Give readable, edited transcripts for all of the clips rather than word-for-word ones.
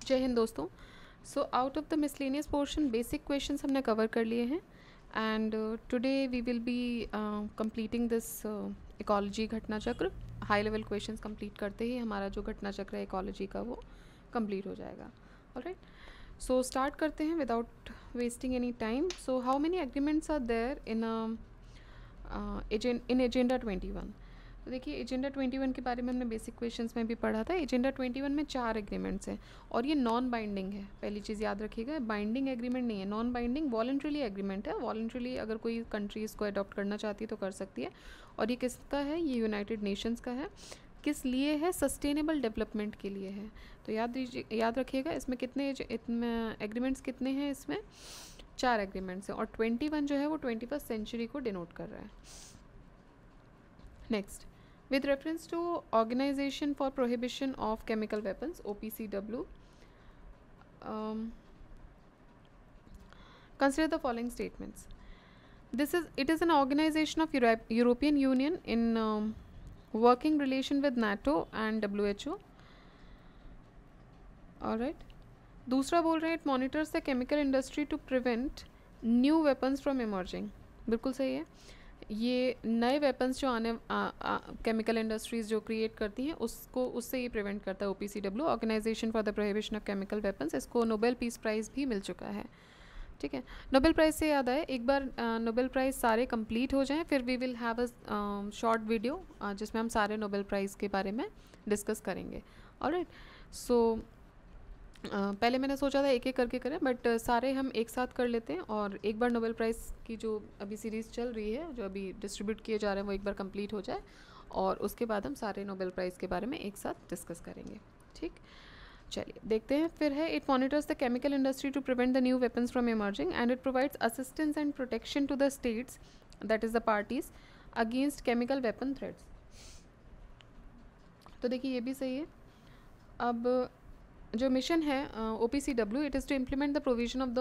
जय हिंद दोस्तों। So out of the miscellaneous portion basic questions हमने कवर कर लिए हैं and today we will be completing this ecology Ghatna Chakra. High level questions complete करते ही हमारा जो घटना चक्र है इकोलॉजी का वो कंप्लीट हो जाएगा। ऑलराइट, सो स्टार्ट करते हैं without wasting any time. So how many agreements are there in agenda 21। तो देखिए एजेंडा 21 के बारे में हमने बेसिक क्वेश्चंस में भी पढ़ा था। एजेंडा 21 में 4 एग्रीमेंट्स हैं और ये नॉन बाइंडिंग है। पहली चीज़ याद रखिएगा, बाइंडिंग एग्रीमेंट नहीं है, नॉन बाइंडिंग वॉलंटरीली एग्रीमेंट है। वॉलंटरीली अगर कोई कंट्री इसको अडॉप्ट करना चाहती है तो कर सकती है। और ये किसका है? ये यूनाइटेड नेशंस का है। किस लिए है? सस्टेनेबल डेवलपमेंट के लिए है। तो याद रखिएगा इसमें कितने एग्रीमेंट्स कितने हैं? इसमें 4 एग्रीमेंट्स हैं और 21 जो है वो 21st सेंचुरी को डिनोट कर रहा है। Next, with reference to Organization for Prohibition of Chemical Weapons OPCW, consider the following statements. It is an organization of European Union in working relation with NATO and WHO. Alright, दूसरा बोल रहे हैं it monitors the chemical industry to prevent new weapons from emerging. बिल्कुल सही है। ये नए weapons जो आने केमिकल इंडस्ट्रीज़ जो क्रिएट करती हैं उससे ये प्रिवेंट करता है। OPCW, organisation for the prohibition of chemical weapons. इसको नोबेल पीस प्राइज़ भी मिल चुका है। ठीक है, नोबेल प्राइज़ से याद आए, एक बार नोबेल प्राइज़ सारे कंप्लीट हो जाएं फिर we will have a short video जिसमें हम सारे नोबेल प्राइज़ के बारे में डिस्कस करेंगे। ऑलराइट, सो पहले मैंने सोचा था एक एक करके करें बट सारे हम एक साथ कर लेते हैं और एक बार नोबेल प्राइज़ की जो अभी सीरीज़ चल रही है, जो अभी डिस्ट्रीब्यूट किए जा रहे हैं, वो एक बार कंप्लीट हो जाए और उसके बाद हम सारे नोबेल प्राइज़ के बारे में एक साथ डिस्कस करेंगे। ठीक, चलिए देखते हैं। फिर है it monitors the chemical industry to prevent the new weapons from emerging and it provides assistance and protection to the states that is the parties against chemical weapon threats. तो देखिए ये भी सही है। अब जो मिशन है OPCW, it is to implement the provision of the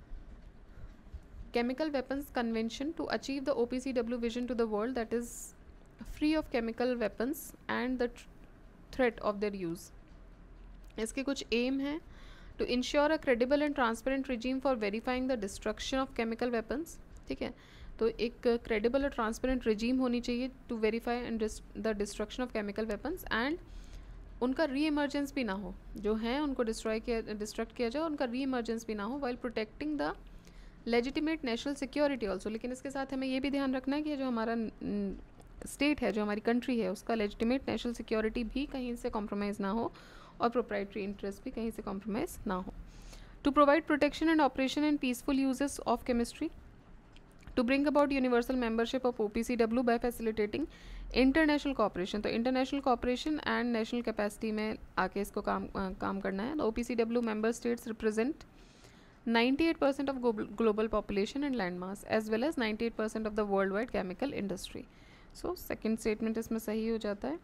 chemical weapons convention to achieve the OPCW vision to the world that is free of chemical weapons and the threat of their use. इसके कुछ aim हैं to ensure a credible and transparent regime for verifying the destruction of chemical weapons. ठीक है, तो एक credible और transparent regime होनी चाहिए to verify and the destruction of chemical weapons and उनका री इमर्जेंस भी ना हो, जो हैं उनको डिस्ट्रक्ट किया जाए, उनका री इमर्जेंस भी ना हो, while protecting the legitimate national security also. लेकिन इसके साथ हमें ये भी ध्यान रखना है कि जो हमारा स्टेट है, जो हमारी कंट्री है, उसका लेजिटिमेट नेशनल सिक्योरिटी भी कहीं से कॉम्प्रोमाइज़ ना हो और प्रोप्राइटरी इंटरेस्ट भी कहीं से कॉम्प्रोमाइज़ ना हो। To provide protection and operation and peaceful uses of chemistry, to bring about universal membership of OPCW by facilitating international cooperation। तो international cooperation and national capacity में आके इसको काम करना है। तो OPCW member states represent 98% of global population and land mass as well as 98% of the worldwide chemical industry। So second statement इसमें सही हो जाता है।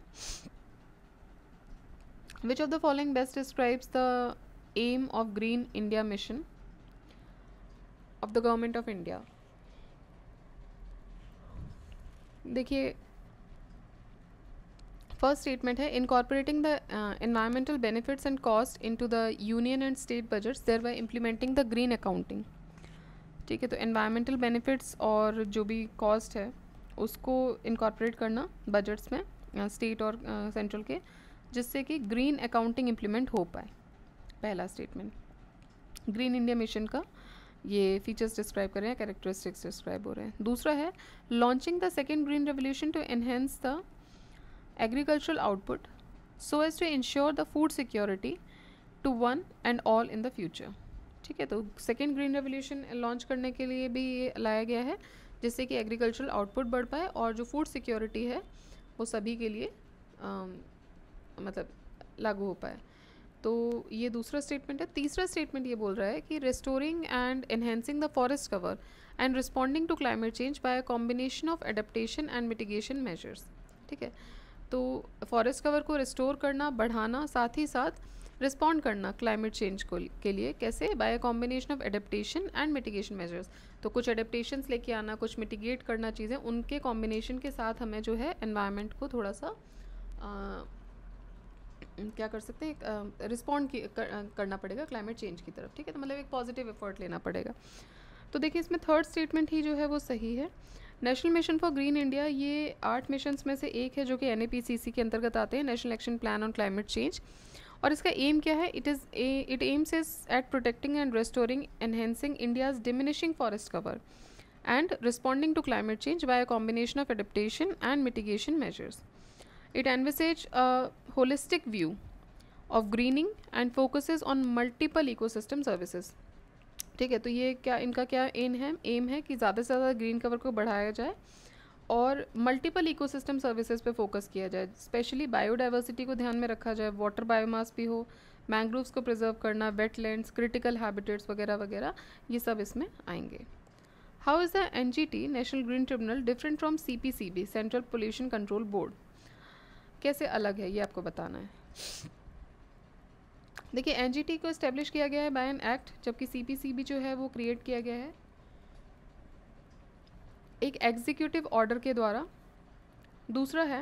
Which of the following best describes the aim of Green India mission of the government of India? देखिए first statement है incorporating the environmental benefits and cost into the union and state budgets thereby implementing the green accounting. ठीक है, तो environmental benefits और जो भी cost है उसको इनकॉर्पोरेट करना बजट्स में स्टेट और सेंट्रल के, जिससे कि ग्रीन अकाउंटिंग इम्प्लीमेंट हो पाए। पहला स्टेटमेंट ग्रीन इंडिया मिशन का ये फीचर्स डिस्क्राइब कर रहे हैं, कैरेक्टरिस्टिक्स डिस्क्राइब हो रहे हैं। दूसरा है launching the second green revolution to enhance the agricultural output so as to ensure the food security to one and all in the future. ठीक है, तो सेकेंड ग्रीन रेवोल्यूशन लॉन्च करने के लिए भी ये लाया गया है जिससे कि एग्रीकल्चरल आउटपुट बढ़ पाए और जो फूड सिक्योरिटी है वो सभी के लिए मतलब लागू हो पाए। तो ये दूसरा स्टेटमेंट है। तीसरा स्टेटमेंट ये बोल रहा है कि restoring and enhancing the forest cover and responding to climate change by a combination of adaptation and mitigation measures. ठीक है, तो फॉरेस्ट कवर को रिस्टोर करना, बढ़ाना, साथ ही साथ रिस्पॉन्ड करना क्लाइमेट चेंज के लिए कैसे? By a combination of adaptation and mitigation measures. तो कुछ एडेप्टेशंस लेके आना, कुछ मिटिगेट करना चीज़ें, उनके कॉम्बिनेशन के साथ हमें जो है एनवायरनमेंट को थोड़ा सा क्या कर सकते हैं, रिस्पॉन्ड करना पड़ेगा क्लाइमेट चेंज की तरफ, ठीक है। तो मतलब एक पॉजिटिव एफर्ट लेना पड़ेगा। तो देखिए इसमें थर्ड स्टेटमेंट ही जो है वो सही है। National mission for green India ये 8 मिशंस में से एक है जो कि NAPCC के अंतर्गत आते हैं, national action plan on climate change. और इसका एम क्या है? It aims is at protecting and restoring enhancing India's diminishing forest cover and responding to climate change by a combination of adaptation and mitigation measures. It envisages a holistic view of greening and focuses on multiple ecosystem services. ठीक है, तो ये क्या इनका क्या M है कि ज़्यादा से ज़्यादा ग्रीन कवर को बढ़ाया जाए और मल्टीपल इकोसिस्टम सर्विसेज पे फोकस किया जाए, स्पेशली बायोडाइवर्सिटी को ध्यान में रखा जाए, वाटर बायोमास भी हो, मैंग्रोव्स को प्रिजर्व करना, वेटलैंड्स, क्रिटिकल हैबिटेट्स वगैरह वगैरह, ये सब इसमें आएंगे। How is the NGT national green tribunal different from CPCB central pollution control board? कैसे अलग है ये आपको बताना है। देखिए NGT को इस्टेब्लिश किया गया है बाय एन एक्ट, जबकि CPCB जो है वो क्रिएट किया गया है एक एग्जीक्यूटिव ऑर्डर के द्वारा। दूसरा है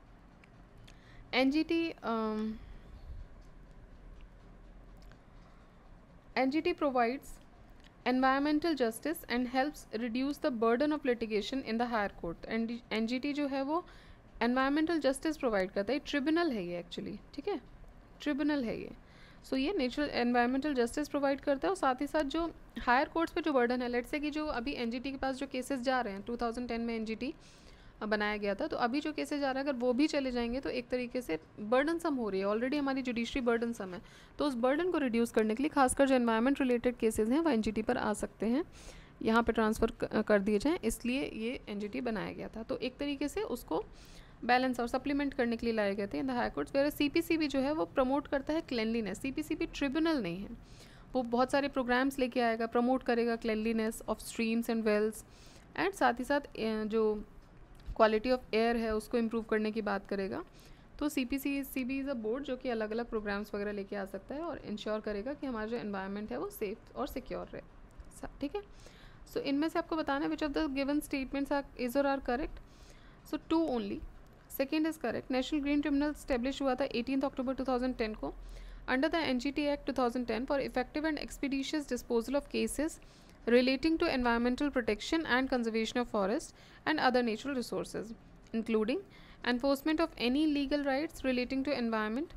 NGT provides environmental justice and helps reduce the burden of litigation in the higher court. NGT जो है वो environmental justice provide करता है, ट्रिब्यूनल है ये एक्चुअली, ठीक है, ट्रिब्यूनल है ये। सो ये नेचुरल एनवायरमेंटल जस्टिस प्रोवाइड करता है और साथ ही साथ जो हायर कोर्ट्स पे जो बर्डन है, लेट्स से कि जो अभी NGT के पास जो केसेस जा रहे हैं, 2010 में NGT बनाया गया था, तो अभी जो केसेस जा रहा है अगर वो भी चले जाएंगे तो एक तरीके से बर्डन सम हो रही है, ऑलरेडी हमारी जुडिशरी बर्डन सम है, तो उस बर्डन को रिड्यूस करने के लिए खासकर जो एनवायरमेंट रिलेटेड केसेस हैं वो NGT पर आ सकते हैं, यहाँ पे ट्रांसफ़र कर दिए जाएँ, इसलिए ये NGT बनाया गया था। तो एक तरीके से उसको बैलेंस और सप्लीमेंट करने के लिए लाए गए थे in the high courts. Where CPCB जो है वो प्रमोट करता है क्लेनलीनेस। CPCB ट्रिब्यूनल नहीं है, वो बहुत सारे प्रोग्राम्स लेके आएगा, प्रमोट करेगा cleanliness of streams and wells, and साथ ही साथ जो क्वालिटी ऑफ एयर है उसको इम्प्रूव करने की बात करेगा। तो CPCB इज़ अ बोर्ड जो कि अलग अलग प्रोग्राम्स वगैरह लेके आ सकता है और इंश्योर करेगा कि हमारा जो एनवायरनमेंट है वो सेफ और सिक्योर रहे, ठीक है। सो इनमें से आपको बताना है which of the given statements is और are correct. So 2 only, second is correct. National green tribunal establish हुआ था 18 अक्टूबर 2010 को under the NGT act 2010 for effective and expeditious disposal of cases relating to environmental protection and conservation of forest and other natural resources, including enforcement of any legal rights relating to environment.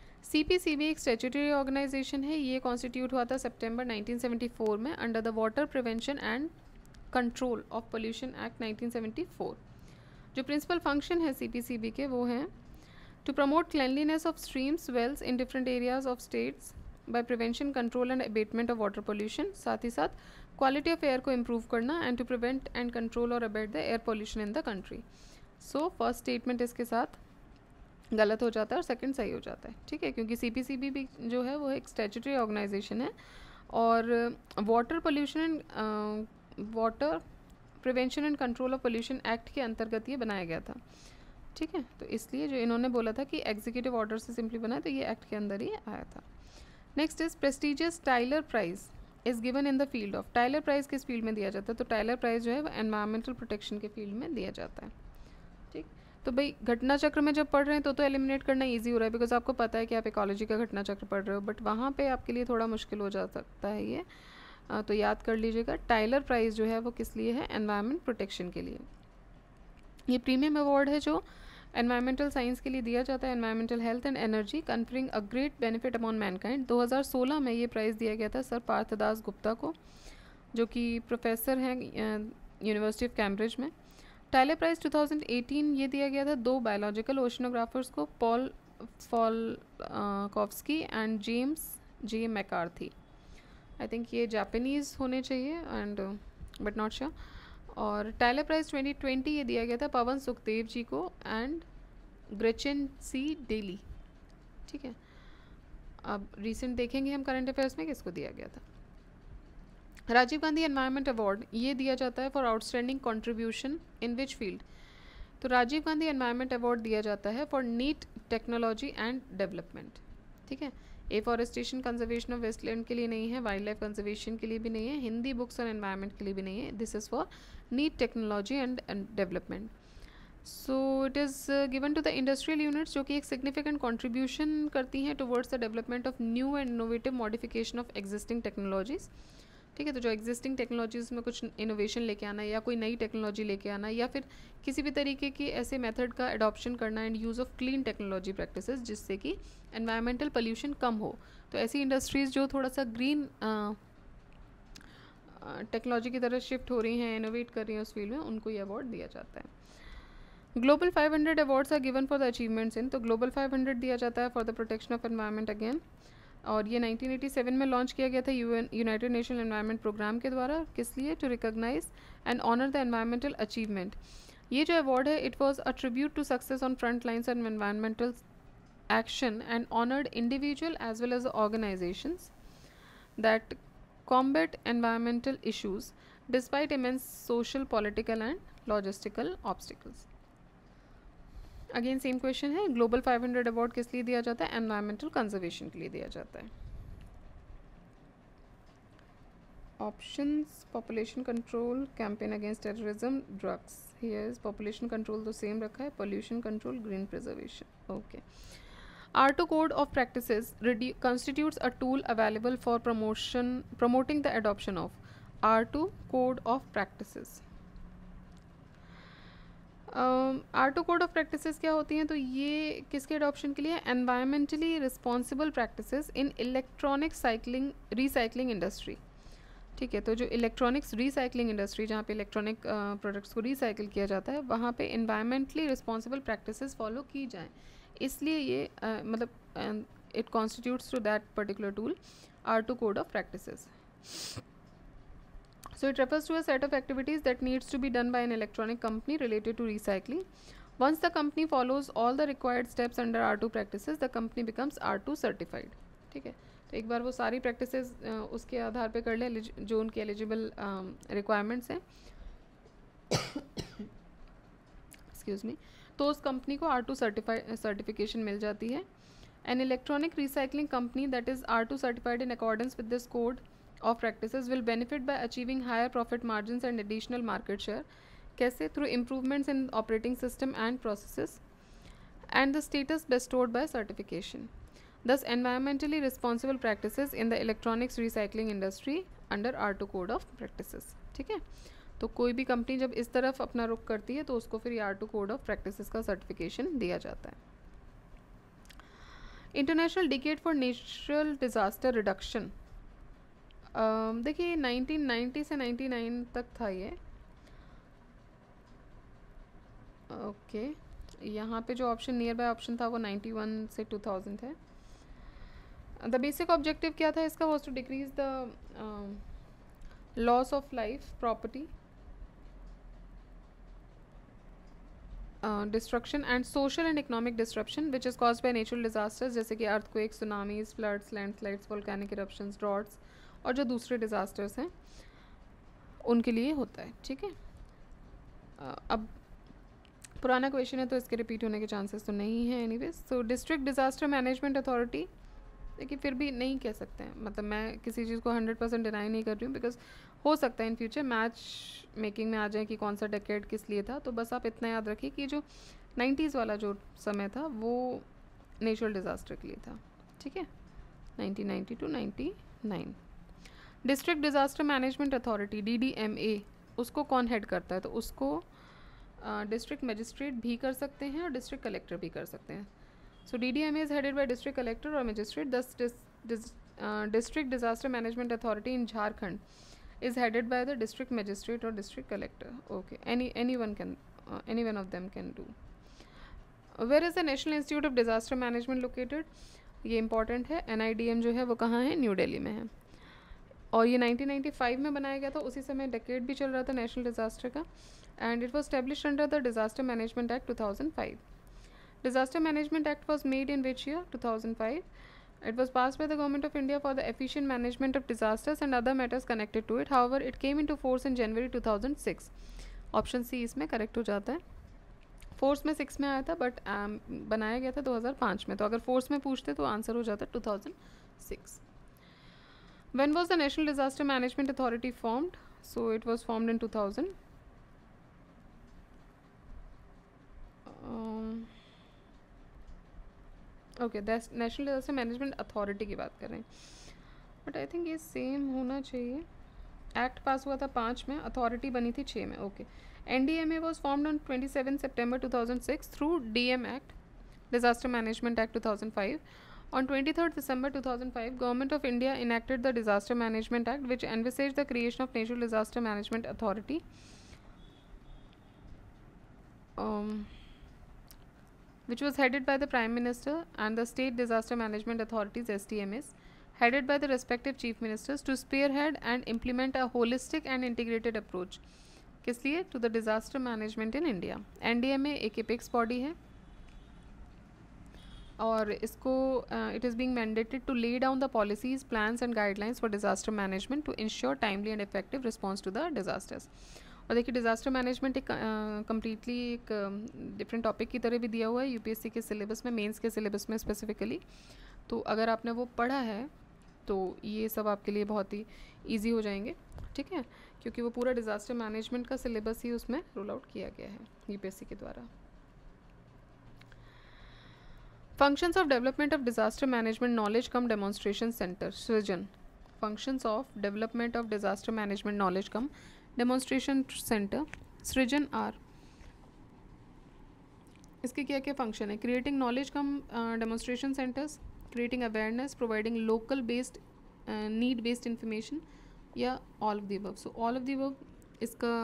CPCB एक statutory organization है, ये constitute हुआ था सितंबर 1974 में under the Water Prevention and Control of Pollution Act 1974. जो principal function है CPCB के वो हैं to promote cleanliness of streams, wells in different areas of states by prevention, control and abatement of water pollution, साथ ही साथ quality of air को improve करना and to prevent and control और abate the air pollution in the country. So first statement इसके साथ गलत हो जाता है और सेकंड सही हो जाता है, ठीक है, क्योंकि CPCB भी जो है वो एक स्टैट्यूटरी ऑर्गेनाइजेशन है और water pollution and water prevention and control of pollution act के अंतर्गत ये बनाया गया था, ठीक है। तो इसलिए जो इन्होंने बोला था कि एग्जीक्यूटिव ऑर्डर से सिंपली बना है, तो ये एक्ट के अंदर ही आया था। Next is prestigious Tyler prize is given in the field of. Tyler prize किस फील्ड में दिया जाता है? तो टाइलर प्राइज़ जो है वो एनवायरमेंटल प्रोटेक्शन के फील्ड में दिया जाता है, ठीक। तो भाई घटना चक्र में जब पढ़ रहे हैं तो एलिमिनेट करना इजी हो रहा है बिकॉज आपको पता है कि आप इकोलॉजी का घटना चक्र पढ़ रहे हो, बट वहाँ पे आपके लिए थोड़ा मुश्किल हो जा सकता है ये, तो याद कर लीजिएगा। टाइलर प्राइज़ जो है वो किस लिए है? एनवायरमेंट प्रोटेक्शन के लिए। ये प्रीमियम अवार्ड है जो एनवायरमेंटल साइंस के लिए दिया जाता है, environmental health and energy conferring a great benefit upon mankind. 2016 में ये प्राइज़ दिया गया था सर पार्थदास गुप्ता को, जो कि प्रोफेसर हैं यूनिवर्सिटी ऑफ कैम्ब्रिज में। टाइलर प्राइज़ 2018 ये दिया गया था 2 बायोलॉजिकल ओशनोग्राफर्स को, Paul Falkowski and James J McCarthy. I think ये जापानीज़ होने चाहिए एंड बट नॉट श्योर। और टाइलर प्राइज़ 2020 ये दिया गया था पवन सुखदेव जी को एंड ग्रेचन सी डेली, ठीक है। अब रिसेंट देखेंगे हम करंट अफेयर्स में किसको दिया गया था। राजीव गांधी एनवायरनमेंट अवार्ड ये दिया जाता है for outstanding contribution in which field? तो राजीव गांधी एनवायरनमेंट अवार्ड दिया जाता है for neat technology and development, ठीक है। एफॉरेस्टेशन कंजर्वेशन ऑफ वेस्टलैंड के लिए नहीं है, वाइल्ड लाइफ कंजर्वेशन के लिए भी नहीं है, हिंदी बुक्स और एनवायरनमेंट के लिए भी नहीं है, this is for neat technology and development. So it is given to the industrial units जो कि एक सिग्निफिकेंट कॉन्ट्रीब्यूशन करती हैं towards the development of new and innovative modification of existing technologies. ठीक है, तो जो एग्जिस्टिंग टेक्नोलॉजीज़ में कुछ इनोवेशन लेके आना या कोई नई टेक्नोलॉजी लेके आना या फिर किसी भी तरीके की ऐसे मेथड का एडॉप्शन करना and use of clean technology practices जिससे कि एनवायरमेंटल पोल्यूशन कम हो। तो ऐसी इंडस्ट्रीज़ जो थोड़ा सा ग्रीन टेक्नोलॉजी की तरफ शिफ्ट हो रही हैं, इनोवेट कर रही हैं उस फील्ड में, उनको ये अवार्ड दिया जाता है। Global 500 awards are given for the achievements in, तो ग्लोबल 500 दिया जाता है for the protection of environment again, और ये 1987 में लॉन्च किया गया था यूनाइटेड नेशन एनवायरनमेंट प्रोग्राम के द्वारा। किस लिए? To recognise and honour the environmental achievement. ये जो अवार्ड है it was a tribute to success on front lines and environmental action and honored individual as well as organizations that combat environmental issues despite immense social, political and logistical obstacles. Again same question है, global 500 award किस लिए दिया जाता है? Environmental conservation के लिए दिया जाता है। Options, population control, campaign against terrorism, drugs. Here is population control तो सेम रखा है, pollution control, green preservation. Okay, R2 code of practices constitutes a tool available for promoting the adoption of R2 code of practices. R2 code of practices क्या होती हैं? तो ये किसके adoption के लिए? Environmentally responsible practices in electronic recycling industry. ठीक है, तो जो इलेक्ट्रॉनिक्स रिसाइकलिंग इंडस्ट्री जहाँ पे इलेक्ट्रॉनिक प्रोडक्ट्स को रिसाइकिल किया जाता है वहाँ पे इन्वायरमेंटली रिस्पॉन्सिबल प्रैक्टिसेस फॉलो की जाएँ, इसलिए ये मतलब it constitutes to that particular tool R2 code of practices. So it refers to a set of activities that needs to be done by an electronic company related to recycling. Once the company follows all the required steps under R2 practices, the company becomes R2 certified. ठीक है, तो एक बार वो सारी practices उसके आधार पे कर ले जो उनके एलिजिबल रिक्वायरमेंट्स हैं एक्सक्यूज मी, तो उस कंपनी को R2 सर्टिफिकेशन मिल जाती है. An electronic recycling company that is R2 certified in accordance with this code of practices will benefit by achieving higher profit margins and additional market share. कैसे? Through improvements in operating system and processes and the status bestowed by certification. Thus environmentally responsible practices in the electronics recycling industry under R2 code of practices. ठीक है, तो कोई भी company जब इस तरफ अपना रुख करती है तो उसको फिर R2 code of practices का सर्टिफिकेशन दिया जाता है. International decade for natural disaster reduction. देखिए 1990 से 99 तक था ये. ओके, यहाँ पे जो ऑप्शन नियर बाय ऑप्शन था वो 91 से 2000 है. द बेसिक ऑब्जेक्टिव क्या था इसका? Was to decrease the loss of life, property, destruction and social and economic disruption which is caused by natural disasters जैसे कि earthquake, tsunamis, floods, landslides, volcanic eruptions, droughts और जो दूसरे डिज़ास्टर्स हैं उनके लिए होता है. ठीक है, अब पुराना क्वेश्चन है तो इसके रिपीट होने के चांसेस तो नहीं है anyways. So district disaster management authority, देखिए फिर भी नहीं कह सकते हैं, मतलब मैं किसी चीज़ को 100% डिनाई नहीं कर रही हूँ बिकॉज हो सकता है इन फ्यूचर मैच मेकिंग में आ जाए कि कौन सा डेकेड किस लिए था. तो बस आप इतना याद रखिए कि जो 90s वाला जो समय था वो नेचुरल डिज़ास्टर के लिए था. ठीक है, 1990 to 99. District disaster management authority DDMA, उसको कौन हेड करता है? तो उसको डिस्ट्रिक्ट मजिस्ट्रेट भी कर सकते हैं और डिस्ट्रिक्ट कलेक्टर भी कर सकते हैं. So DDMA is headed by district collector और magistrate. District disaster management authority in Jharkhand is headed by the district magistrate और district collector. Okay, any one of them can do. Where is the National Institute of Disaster Management located? ये important है. NIDM जो है वो कहाँ है? New Delhi में है. और ये 1995 में बनाया गया था, उसी समय डेकेड भी चल रहा था नेशनल डिज़ास्टर का. And it was established under the disaster management act 2005. Disaster management act was made in which year? 2005. It was passed by the Government of India for the efficient management of disasters and other matters connected to it. However, it came into force in January 2006. Option C इसमें correct हो जाता है. Force में 6 में आया था but बनाया गया था 2005 में, तो अगर फोर्स में पूछते तो आंसर हो जाता 2006. When was the National Disaster Management Authority formed? So it was formed in 2000. Okay, national disaster management authority की बात कर रहे हैं, बट आई थिंक ये सेम होना चाहिए। एक्ट पास हुआ था 5 में, अथॉरिटी बनी थी 6 में। Okay, NDMA was formed on 27 September 2006 through DM Act, Disaster Management Act 2005. On 23rd December 2005, Government of India enacted the Disaster Management Act, which envisaged the creation of National Disaster Management Authority, which was headed by the Prime Minister, and the State Disaster Management Authorities (SDMAs), headed by the respective Chief Ministers, to spearhead and implement a holistic and integrated approach. किस लिए? To the disaster management in India. NDMA एक apex body है और इसको it is being mandated to lay down the policies, plans and guidelines for disaster management to ensure timely and effective response to the disasters. और देखिए, disaster management एक completely एक different topic की तरह भी दिया हुआ है यूपीएससी के सिलेबस में, मेंस के सिलेबस में स्पेसिफिकली। तो अगर आपने वो पढ़ा है तो ये सब आपके लिए बहुत ही ईजी हो जाएंगे, ठीक है, क्योंकि वो पूरा डिज़ास्टर मैनेजमेंट का सिलेबस ही उसमें रोल आउट किया गया है यूपीएससी के द्वारा। Functions of development of disaster management knowledge cum demonstration centre सृजन। Functions of development of disaster management knowledge cum demonstration centre सृजन आर। इसके क्या क्या फंक्शन है? Creating knowledge cum demonstration centres, creating awareness, providing local based need based information, या all of the above. So all of the above इसका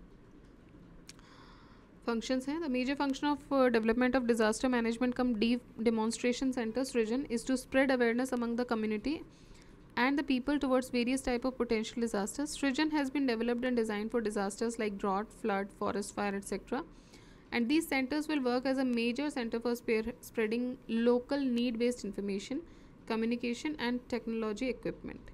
functions हैं। The major function of development of disaster management cum demonstration centres region is to spread awareness among the community and the people towards various type of potential disasters. Srijan has been developed and designed for disasters like drought, flood, forest fire, etc. And these centers will work as a major center for spreading local need-based information, communication and technology equipment.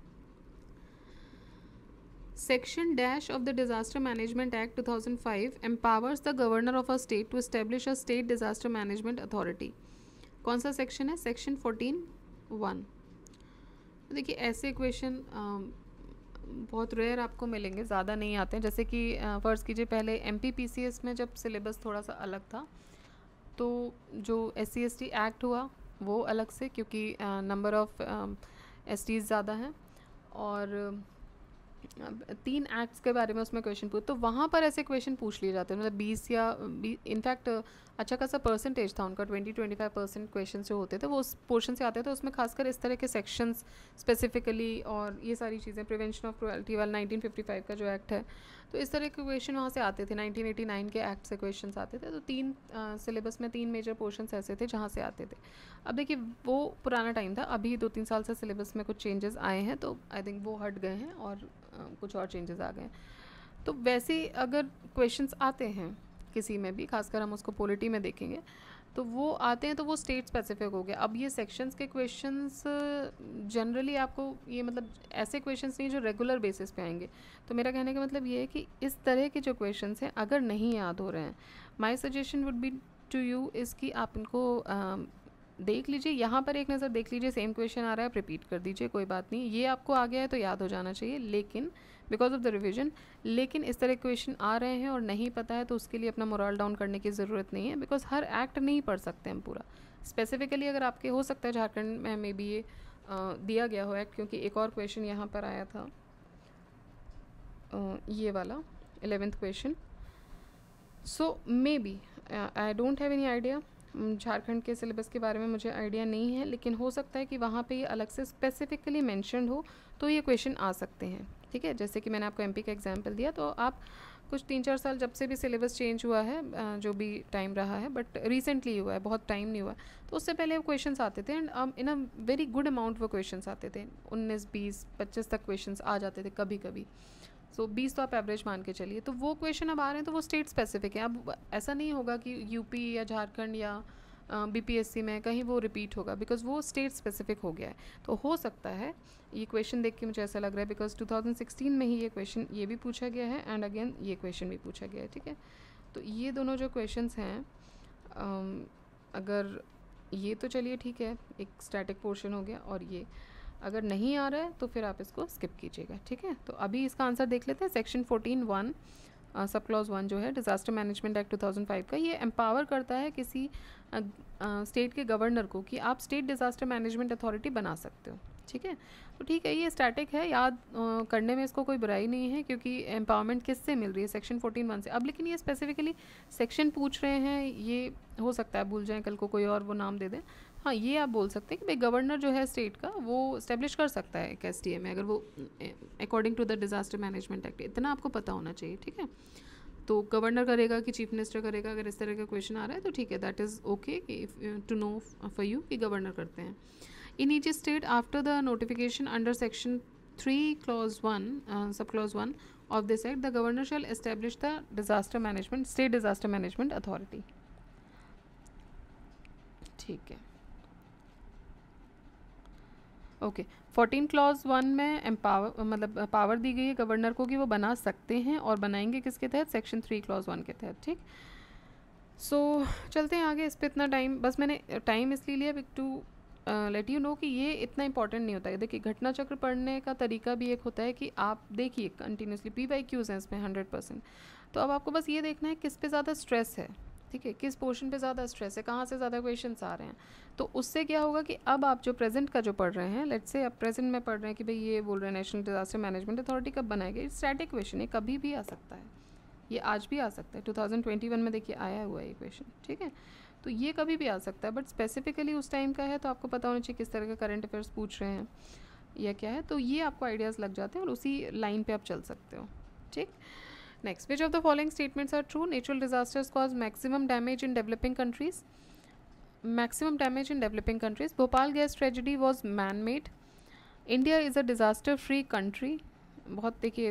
Section dash of the Disaster Management Act 2005 empowers the governor of a state to establish a state disaster management authority. कौन सा section है? Section 14(1). देखिए, ऐसे question बहुत rare आपको मिलेंगे, ज़्यादा नहीं आते हैं। जैसे कि फ़र्ज़ कीजिए पहले MPPCS में जब सिलेबस थोड़ा सा अलग था, तो जो SC/ST एक्ट हुआ वो अलग से, क्योंकि नंबर ऑफ़ STs ज़्यादा हैं, और 3 एक्ट्स के बारे में उसमें क्वेश्चन पूछ, तो वहाँ पर ऐसे क्वेश्चन पूछ लिए जाते हैं। मतलब 20 या इनफैक्ट अच्छा खासा परसेंटेज था उनका, 20-25% क्वेश्चन जो होते थे वो उस पोर्शन से आते थे। उसमें खासकर इस तरह के सेक्शंस स्पेसिफिकली और ये सारी चीज़ें, प्रिवेंशन ऑफ क्रुएल्टी वाला 1955 का जो एक्ट है, तो इस तरह के क्वेश्चन वहाँ से आते थे। 1989 के एक्ट से क्वेश्चन आते थे। तो 3 सिलेबस में 3 मेजर पोर्शन ऐसे थे जहाँ से आते थे। अब देखिए, वो पुराना टाइम था, अभी 2-3 साल से सिलेबस में कुछ चेंजेस आए हैं, तो आई थिंक वो हट गए हैं और कुछ और चेंजेस आ गए। तो वैसे अगर क्वेश्चंस आते हैं किसी में भी, खासकर हम उसको पॉलिटी में देखेंगे, तो वो आते हैं तो वो स्टेट स्पेसिफिक हो गया। अब ये सेक्शंस के क्वेश्चंस जनरली आपको ये मतलब ऐसे क्वेश्चंस नहीं जो रेगुलर बेसिस पे आएंगे। तो मेरा कहने का मतलब ये है कि इस तरह के जो क्वेश्चंस हैं अगर नहीं याद हो रहे हैं, my suggestion would be to you is कि आप इनको देख लीजिए, यहाँ पर एक नज़र देख लीजिए, सेम क्वेश्चन आ रहा है, आप रिपीट कर दीजिए, कोई बात नहीं, ये आपको आ गया है तो याद हो जाना चाहिए, लेकिन बिकॉज ऑफ द रिविजन। लेकिन इस तरह क्वेश्चन आ रहे हैं और नहीं पता है तो उसके लिए अपना मोरल डाउन करने की ज़रूरत नहीं है, बिकॉज हर एक्ट नहीं पढ़ सकते हम पूरा। स्पेसिफिकली अगर आपके हो सकता है झारखंड में मे बी ये दिया गया हो एक्ट, क्योंकि एक और क्वेश्चन यहाँ पर आया था, ये वाला 11th question. So maybe, I don't have any idea, Jharkhand के सिलेबस के बारे में मुझे आइडिया नहीं है, लेकिन हो सकता है कि वहाँ पे ये अलग से स्पेसिफिकली मेंशन्ड हो तो ये क्वेश्चन आ सकते हैं, ठीक है। जैसे कि मैंने आपको MP का एग्जांपल दिया, तो आप कुछ 3-4 साल जब से भी सिलेबस चेंज हुआ है, जो भी टाइम रहा है, बट रिसेंटली हुआ है, बहुत टाइम नहीं हुआ, तो उससे पहले वो क्वेश्चन आते थे and in a very good amount वो क्वेश्चन आते थे, 19, 20, 25 तक क्वेश्चन आ जाते थे कभी कभी। सो 20 तो आप एवरेज मान के चलिए। तो वो क्वेश्चन अब आ रहे हैं तो वो स्टेट स्पेसिफिक है। अब ऐसा नहीं होगा कि यूपी या झारखंड या BPSC में कहीं वो रिपीट होगा, बिकॉज वो स्टेट स्पेसिफिक हो गया है। तो हो सकता है ये क्वेश्चन देख के मुझे ऐसा लग रहा है, बिकॉज 2016 में ही ये क्वेश्चन ये भी पूछा गया है एंड अगेन ये क्वेश्चन भी पूछा गया है, ठीक है। तो ये दोनों जो क्वेश्चंस हैं, अगर ये तो चलिए ठीक है, एक स्टैटिक पोर्शन हो गया, और ये अगर नहीं आ रहा है तो फिर आप इसको स्किप कीजिएगा, ठीक है। तो अभी इसका आंसर देख लेते हैं। सेक्शन 14(1) सब क्लॉज 1 जो है डिज़ास्टर मैनेजमेंट एक्ट 2005 का, ये एम्पावर करता है किसी स्टेट के गवर्नर को कि आप स्टेट डिज़ास्टर मैनेजमेंट अथॉरिटी बना सकते हो। ठीक है, तो ठीक है, ये स्टैटिक है, याद करने में इसको कोई बुराई नहीं है, क्योंकि एम्पावरमेंट किससे मिल रही है, सेक्शन 14(1) से। अब लेकिन ये स्पेसिफिकली सेक्शन पूछ रहे हैं, ये हो सकता है भूल जाएं कल को कोई और वो नाम दे दें। हाँ, ये आप बोल सकते हैं कि भाई गवर्नर जो है स्टेट का वो इस्टेब्लिश कर सकता है एक STA में, अगर वो according to the disaster management act, इतना आपको पता होना चाहिए। ठीक है, तो गवर्नर करेगा कि चीफ मिनिस्टर करेगा, अगर इस तरह का क्वेश्चन आ रहा है तो ठीक है, that is okay to know for you कि गवर्नर करते हैं। In each state after the notification under section 3 clause 1 सब clause 1 of this act, the governor shall establish the disaster management state disaster management authority। ठीक है, okay. 14 clause 1 में empower मतलब power दी गई है गवर्नर को कि वो बना सकते हैं, और बनाएंगे किसके तहत, सेक्शन 3 clause 1 के तहत। ठीक, सो चलते हैं आगे। इस पर इतना टाइम, बस मैंने टाइम इसलिए लिया टू लेट यू नो कि ये इतना इंपॉर्टेंट नहीं होता है। देखिए, घटना चक्र पढ़ने का तरीका भी एक होता है कि आप देखिए कंटिन्यूसली PYQs हैं इसमें 100%, तो अब आपको बस ये देखना है किस पे ज़्यादा स्ट्रेस है। ठीक है, किस पोर्शन पे ज़्यादा स्ट्रेस है, कहाँ से ज़्यादा क्वेश्चंस आ रहे हैं, तो उससे क्या होगा कि अब आप जो प्रेजेंट का जो पढ़ रहे हैं, लेट्स से अब प्रेजेंट में पढ़ रहे हैं कि भाई ये बोल रहे हैं नेशनल डिजास्टर मैनेजमेंट अथॉरिटी कब बनाएगी, स्टैटिक क्वेश्चन है, कभी भी आ सकता है, ये आज भी आ सकता है। 2021 में देखिए आया हुआ है ये क्वेश्चन। ठीक है, तो ये कभी भी आ सकता है, बट स्पेसिफिकली उस टाइम का है, तो आपको पता होना चाहिए किस तरह का करंट अफेयर्स पूछ रहे हैं या क्या है, तो ये आपको आइडियाज़ लग जाते हैं और उसी लाइन पे आप चल सकते हो। ठीक, next, which of the following statements are true, natural disasters cause maximum damage in developing countries, maximum damage in developing countries, Bhopal gas tragedy was man made, India is a disaster free country, बहुत देखिए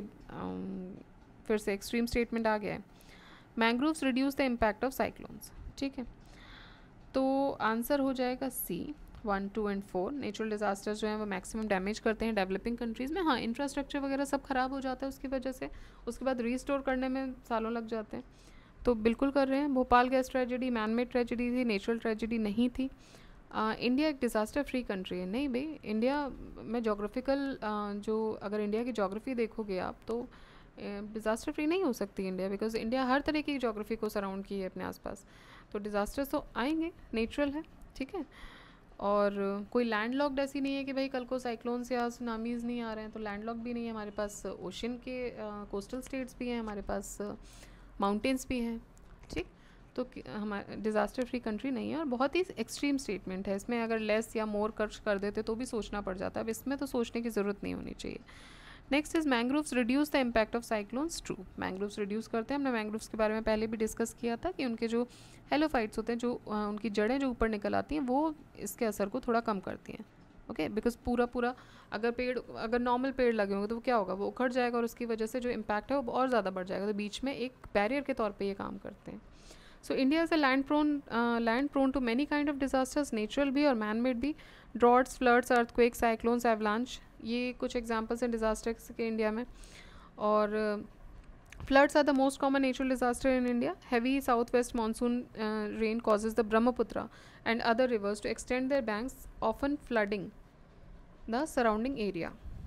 फिर से extreme statement आ गया है, mangroves reduce the impact of cyclones. ठीक है, तो आंसर हो जाएगा C 1, 2 एंड 4। नेचुरल डिज़ास्टर्स जो हैं वो मैक्सिमम डैमेज करते हैं डेवलपिंग कंट्रीज़ में। हाँ, इंफ्रास्ट्रक्चर वगैरह सब ख़राब हो जाता है उसकी वजह से, उसके बाद रीस्टोर करने में सालों लग जाते हैं, तो बिल्कुल कर रहे हैं। Bhopal gas tragedy man made tragedy थी, नेचुरल ट्रेजिडी नहीं थी। इंडिया एक डिज़ास्टर फ्री कंट्री है, नहीं भाई, इंडिया में जोग्राफिकल जो अगर इंडिया की जोग्राफी देखोगे आप तो डिज़ास्टर फ्री नहीं हो सकती इंडिया, बिकॉज इंडिया हर तरह की जोग्राफी को सराउंड की है अपने आसपास, तो डिज़ास्टर्स तो आएंगे, नेचुरल है। ठीक है, और कोई लैंड लॉक्ड ऐसी नहीं है कि भाई कल को साइक्लोन्स या सुनामीज़ नहीं आ रहे हैं, तो लैंड लॉक भी नहीं है, हमारे पास ओशन के कोस्टल स्टेट्स भी हैं, हमारे पास माउंटेन्स भी हैं। ठीक, तो हमारा डिज़ास्टर फ्री कंट्री नहीं है, और बहुत ही एक्सट्रीम स्टेटमेंट है, इसमें अगर लेस या मोर खर्च कर देते तो भी सोचना पड़ जाता है, अब इसमें तो सोचने की ज़रूरत नहीं होनी चाहिए। Next is mangroves reduce the impact of cyclones, true, mangroves reduce करते हैं। हमने मैंग्रोव्स के बारे में पहले भी डिस्कस किया था कि उनके जो हेलोफाइट्स होते हैं, जो उनकी जड़ें जो ऊपर निकल आती हैं, वो इसके असर को थोड़ा कम करती हैं। ओके, बिकॉज पूरा अगर नॉर्मल पेड़ लगे होंगे तो वो क्या होगा, वो उखड़ जाएगा, और उसकी वजह से जो इम्पैक्ट है वो और ज़्यादा बढ़ जाएगा, तो बीच में एक बैरियर के तौर पर ये काम करते हैं। So India is a land prone to many kind of disasters, natural भी और मैन मेड भी, droughts, floods, earthquake, cyclones, avalanche, ये कुछ एग्जांपल्स हैं डिजास्टर्स के इंडिया में। और floods are the most common natural disaster in India, heavy south west monsoon rain causes the Brahmaputra and other rivers to extend their banks, often flooding the surrounding area.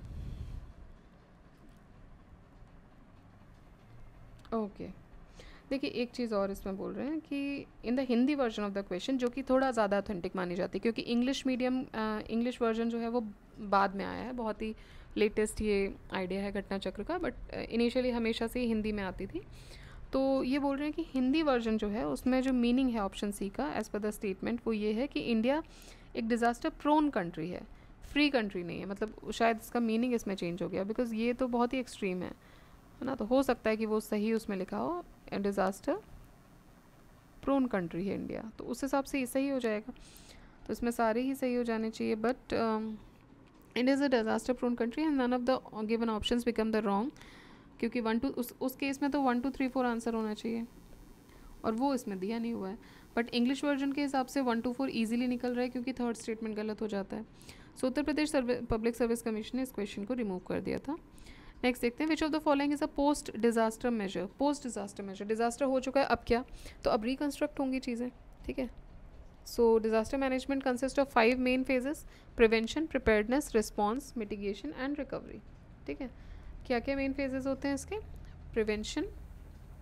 Okay, देखिए एक चीज़ और इसमें बोल रहे हैं कि in the Hindi version of the question, जो कि थोड़ा ज़्यादा ऑथेंटिक मानी जाती है, क्योंकि इंग्लिश वर्जन जो है वो बाद में आया है, बहुत ही लेटेस्ट ये आइडिया है घटना चक्र का, बट इनिशियली हमेशा से ही हिंदी में आती थी। तो ये बोल रहे हैं कि हिंदी वर्जन जो है उसमें जो मीनिंग है ऑप्शन C का एज़ पर द स्टेटमेंट, वो ये है कि इंडिया एक डिज़ास्टर प्रोन कंट्री है, फ्री कंट्री नहीं है। मतलब शायद इसका मीनिंग इसमें चेंज हो गया, बिकॉज ये तो बहुत ही एक्सट्रीम है ना, तो हो सकता है कि वो सही उसमें लिखा हो डिज़ास्टर प्रोन कंट्री है इंडिया, तो उस हिसाब से ये सही हो जाएगा, तो इसमें सारे ही सही हो जाने चाहिए। But India is a disaster prone country and none of the given options become the wrong, क्योंकि 1 2 उस केस में तो 1 2 3 4 आंसर होना चाहिए, और वो इसमें दिया नहीं हुआ है। बट इंग्लिश वर्जन के हिसाब से 1 2 4 ईजिली निकल रहा है, क्योंकि थर्ड स्टेटमेंट गलत हो जाता है। सो Uttar Pradesh public service commission ने इस क्वेश्चन को रिमूव कर दिया था। नेक्स्ट देखते हैं, which of the following is a post disaster measure. Post disaster measure, disaster हो चुका है, अब क्या, तो अब रिकंस्ट्रक्ट होंगी चीज़ें। ठीक है, so disaster management consist of 5 main phases, prevention, preparedness, response, mitigation and recovery. ठीक है, क्या क्या मेन फेजेस होते हैं इसके, prevention,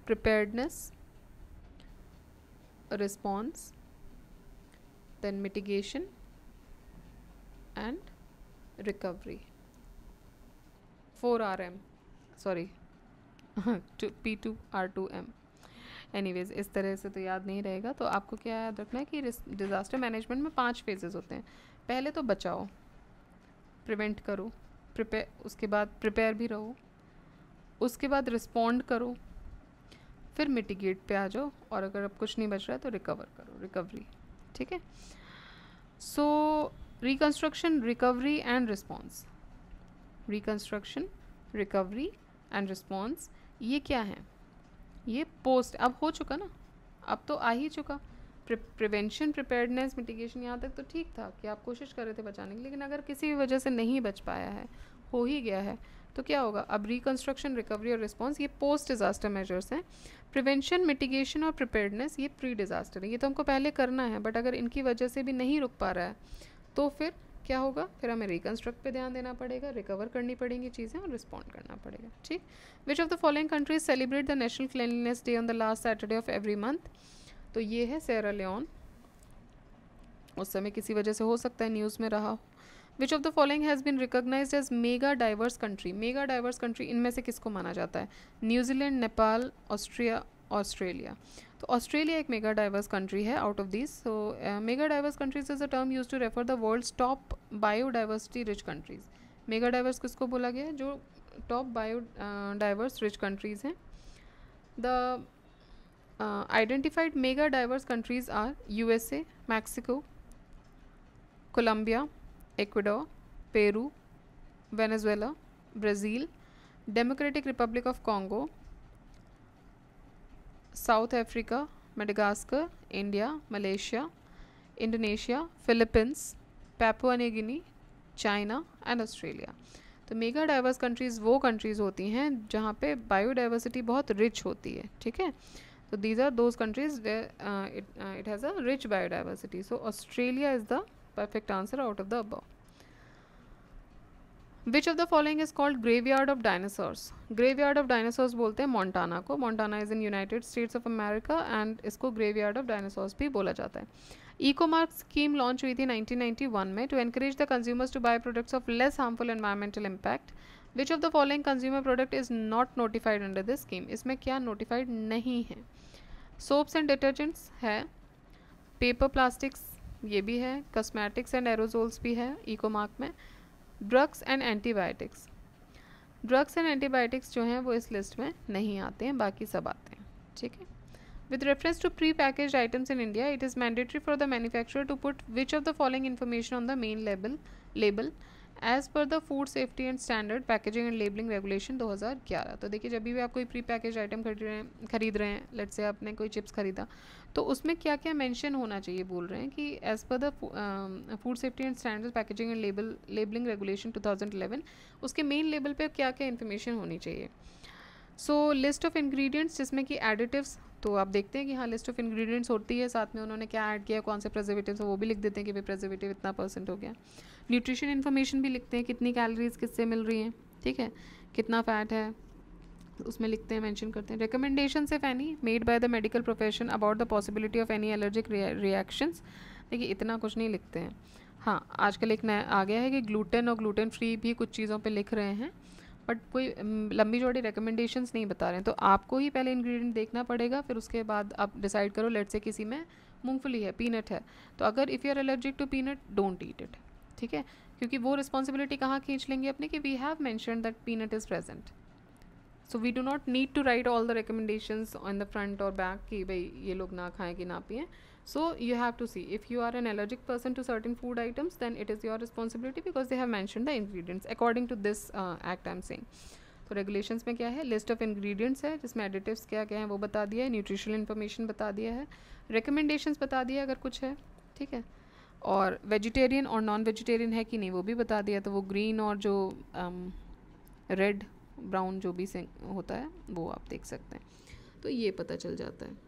preparedness, response, then mitigation and recovery. 4RM, sorry, P2R2M. Anyways, इस तरह से तो याद नहीं रहेगा, तो आपको क्या याद रखना है कि डिज़ास्टर मैनेजमेंट में 5 फेजेस होते हैं. पहले तो बचाओ, प्रिवेंट करो, उसके बाद प्रिपेयर भी रहो, उसके बाद रिस्पॉन्ड करो, फिर मिटिगेट पे आ जाओ, और अगर अब कुछ नहीं बच रहा है तो रिकवर करो, रिकवरी. ठीक है. So reconstruction, recovery and response. Reconstruction, recovery and response, ये क्या है? ये पोस्ट अब हो चुका ना, अब तो आ ही चुका. प्रिवेंशन, प्रिपेयर्डनेस, मिटिगेशन, यहाँ तक तो ठीक था कि आप कोशिश कर रहे थे बचाने की, लेकिन अगर किसी भी वजह से नहीं बच पाया है, हो ही गया है, तो क्या होगा? अब रिकंस्ट्रक्शन, रिकवरी और रिस्पॉन्स ये पोस्ट डिज़ास्टर मेजर्स हैं. प्रिवेंशन, मिटिगेशन और प्रिपेयर्डनेस ये प्री डिज़ास्टर है. ये तो हमको पहले करना है, बट अगर इनकी वजह से भी नहीं रुक पा रहा है तो फिर क्या होगा? फिर हमें रिकंस्ट्रक्ट पे ध्यान देना पड़ेगा, रिकवर करनी पड़ेंगी चीज़ें और रिस्पॉन्ड करना पड़ेगा. ठीक. Which of the following countries celebrate the national cleanliness day on the last Saturday of every month? तो ये है सेरा लियोन. उस समय किसी वजह से हो सकता है न्यूज़ में रहा हो. Which of the following has been recognized as mega diverse country? Mega diverse country इनमें से किसको माना जाता है? New Zealand, Nepal, Australia. तो ऑस्ट्रेलिया एक मेगा डाइवर्स कंट्री है out of this. So mega diverse countries is a term use to refer the world's top biodiversity rich countries. Mega diverse किसको बोला गया है? जो टॉप बायोडाइवर्स रिच कंट्रीज हैं. The identified mega diverse countries are USA, Mexico, Colombia, Ecuador, Peru, Venezuela, Brazil, Democratic Republic of Congo, South Africa, Madagascar, India, Malaysia, Indonesia, Philippines, Papua New Guinea, China and Australia. तो mega diverse countries वो countries होती हैं जहाँ पे biodiversity बहुत rich होती है. ठीक है. तो these are those countries it has a rich biodiversity. So Australia is the perfect answer out of the above. Which of the following is called graveyard of dinosaurs? Graveyard of dinosaurs बोलते हैं Montana को. Montana is in United States of America and इसको graveyard of dinosaurs भी बोला जाता है. Ecomark scheme launch हुई थी 1991 में to encourage the consumers to buy products of less harmful environmental impact. Which of the following consumer product is not notified under this scheme? इसमें क्या नोटिफाइड नहीं है? सोप्स एंड डिटर्जेंट्स है, paper plastics ये भी है, कॉस्मेटिक्स एंड एरोजोल्स भी है इकोमार्क में. Drugs and antibiotics. Drugs and antibiotics जो हैं वो इस लिस्ट में नहीं आते हैं, बाकी सब आते हैं. ठीक है. With reference to pre packaged items in India, it is mandatory for the manufacturer to put which of the following information on the main label as per the food safety and standard packaging and labelling regulation 2011. तो देखिए, जब भी आप कोई pre package item खरीद रहे हैं, let's say आपने कोई चिप्स खरीदा, तो उसमें क्या क्या मेंशन होना चाहिए बोल रहे हैं कि as per the food safety and standard packaging and labelling regulation 2011, उसके मेन लेबल पे क्या क्या इन्फॉर्मेशन होनी चाहिए. सो लिस्ट ऑफ इंग्रेडिएंट्स जिसमें कि एडिटिव्स, तो आप देखते हैं कि हाँ लिस्ट ऑफ इंग्रेडिएंट्स होती है, साथ में उन्होंने क्या ऐड किया, कौन से प्रेजर्वेटिव्स है वो भी लिख देते हैं कि भाई प्रेजर्वेटिव इतना % हो गया. न्यूट्रिशन इन्फॉर्मेशन भी लिखते हैं, कितनी कैलोरीज किससे मिल रही हैं. ठीक है. कितना फैट है उसमें लिखते हैं, मेंशन करते हैं. Recommendations if any made by the medical profession about the possibility of any allergic reactions. देखिए, इतना कुछ नहीं लिखते हैं. हाँ, आजकल एक नया आ गया है कि ग्लूटेन और ग्लूटेन फ्री भी कुछ चीज़ों पे लिख रहे हैं, बट कोई लंबी चौड़ी रिकमेंडेशंस नहीं बता रहे हैं. तो आपको ही पहले इंग्रेडिएंट देखना पड़ेगा, फिर उसके बाद आप डिसाइड करो. लेट्स से किसी में मूंगफली है, पीनट है, तो अगर if you are allergic to peanut, don't eat it. ठीक है. क्योंकि वो रिस्पॉन्सिबिलिटी कहाँ खींच लेंगे अपने कि we have mentioned that peanut is present. So we do not need to write all the recommendations on the front और बैक कि भाई ये लोग ना खाएं कि ना पिएं. So you have to see if you are an allergic person to certain food items, then it is your responsibility because they have mentioned the ingredients according to this act I'm saying. तो regulations में क्या है, list of ingredients है जिसमें additives क्या क्या हैं वो बता दिया है, nutritional information बता दिया है, recommendations बता दिया अगर कुछ है. ठीक है. और vegetarian और non vegetarian है कि नहीं वो भी बता दिया. तो वो green और जो red brown जो भी होता है वो आप देख सकते हैं. तो ये पता चल जाता है.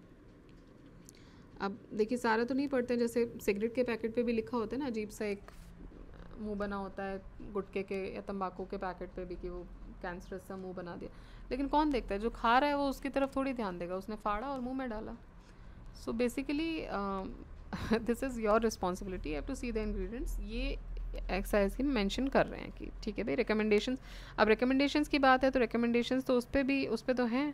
अब देखिए, सारा तो नहीं पढ़ते हैं, जैसे सिगरेट के पैकेट पे भी लिखा होता है ना अजीब सा एक मुंह बना होता है गुटखे के या तंबाकू के पैकेट पे भी कि वो कैंसरस सा मुंह बना दिया, लेकिन कौन देखता है? जो खा रहा है वो उसकी तरफ थोड़ी ध्यान देगा, उसने फाड़ा और मुंह में डाला। So basically this is your responsibility, you have to see the ingredients. ये एक्सरसाइज ही मेंशन कर रहे हैं कि ठीक है भाई रिकमेंडेशंस। अब रिकमेंडेशंस की बात है तो रिकमेंडेशंस तो उस पर तो हैं,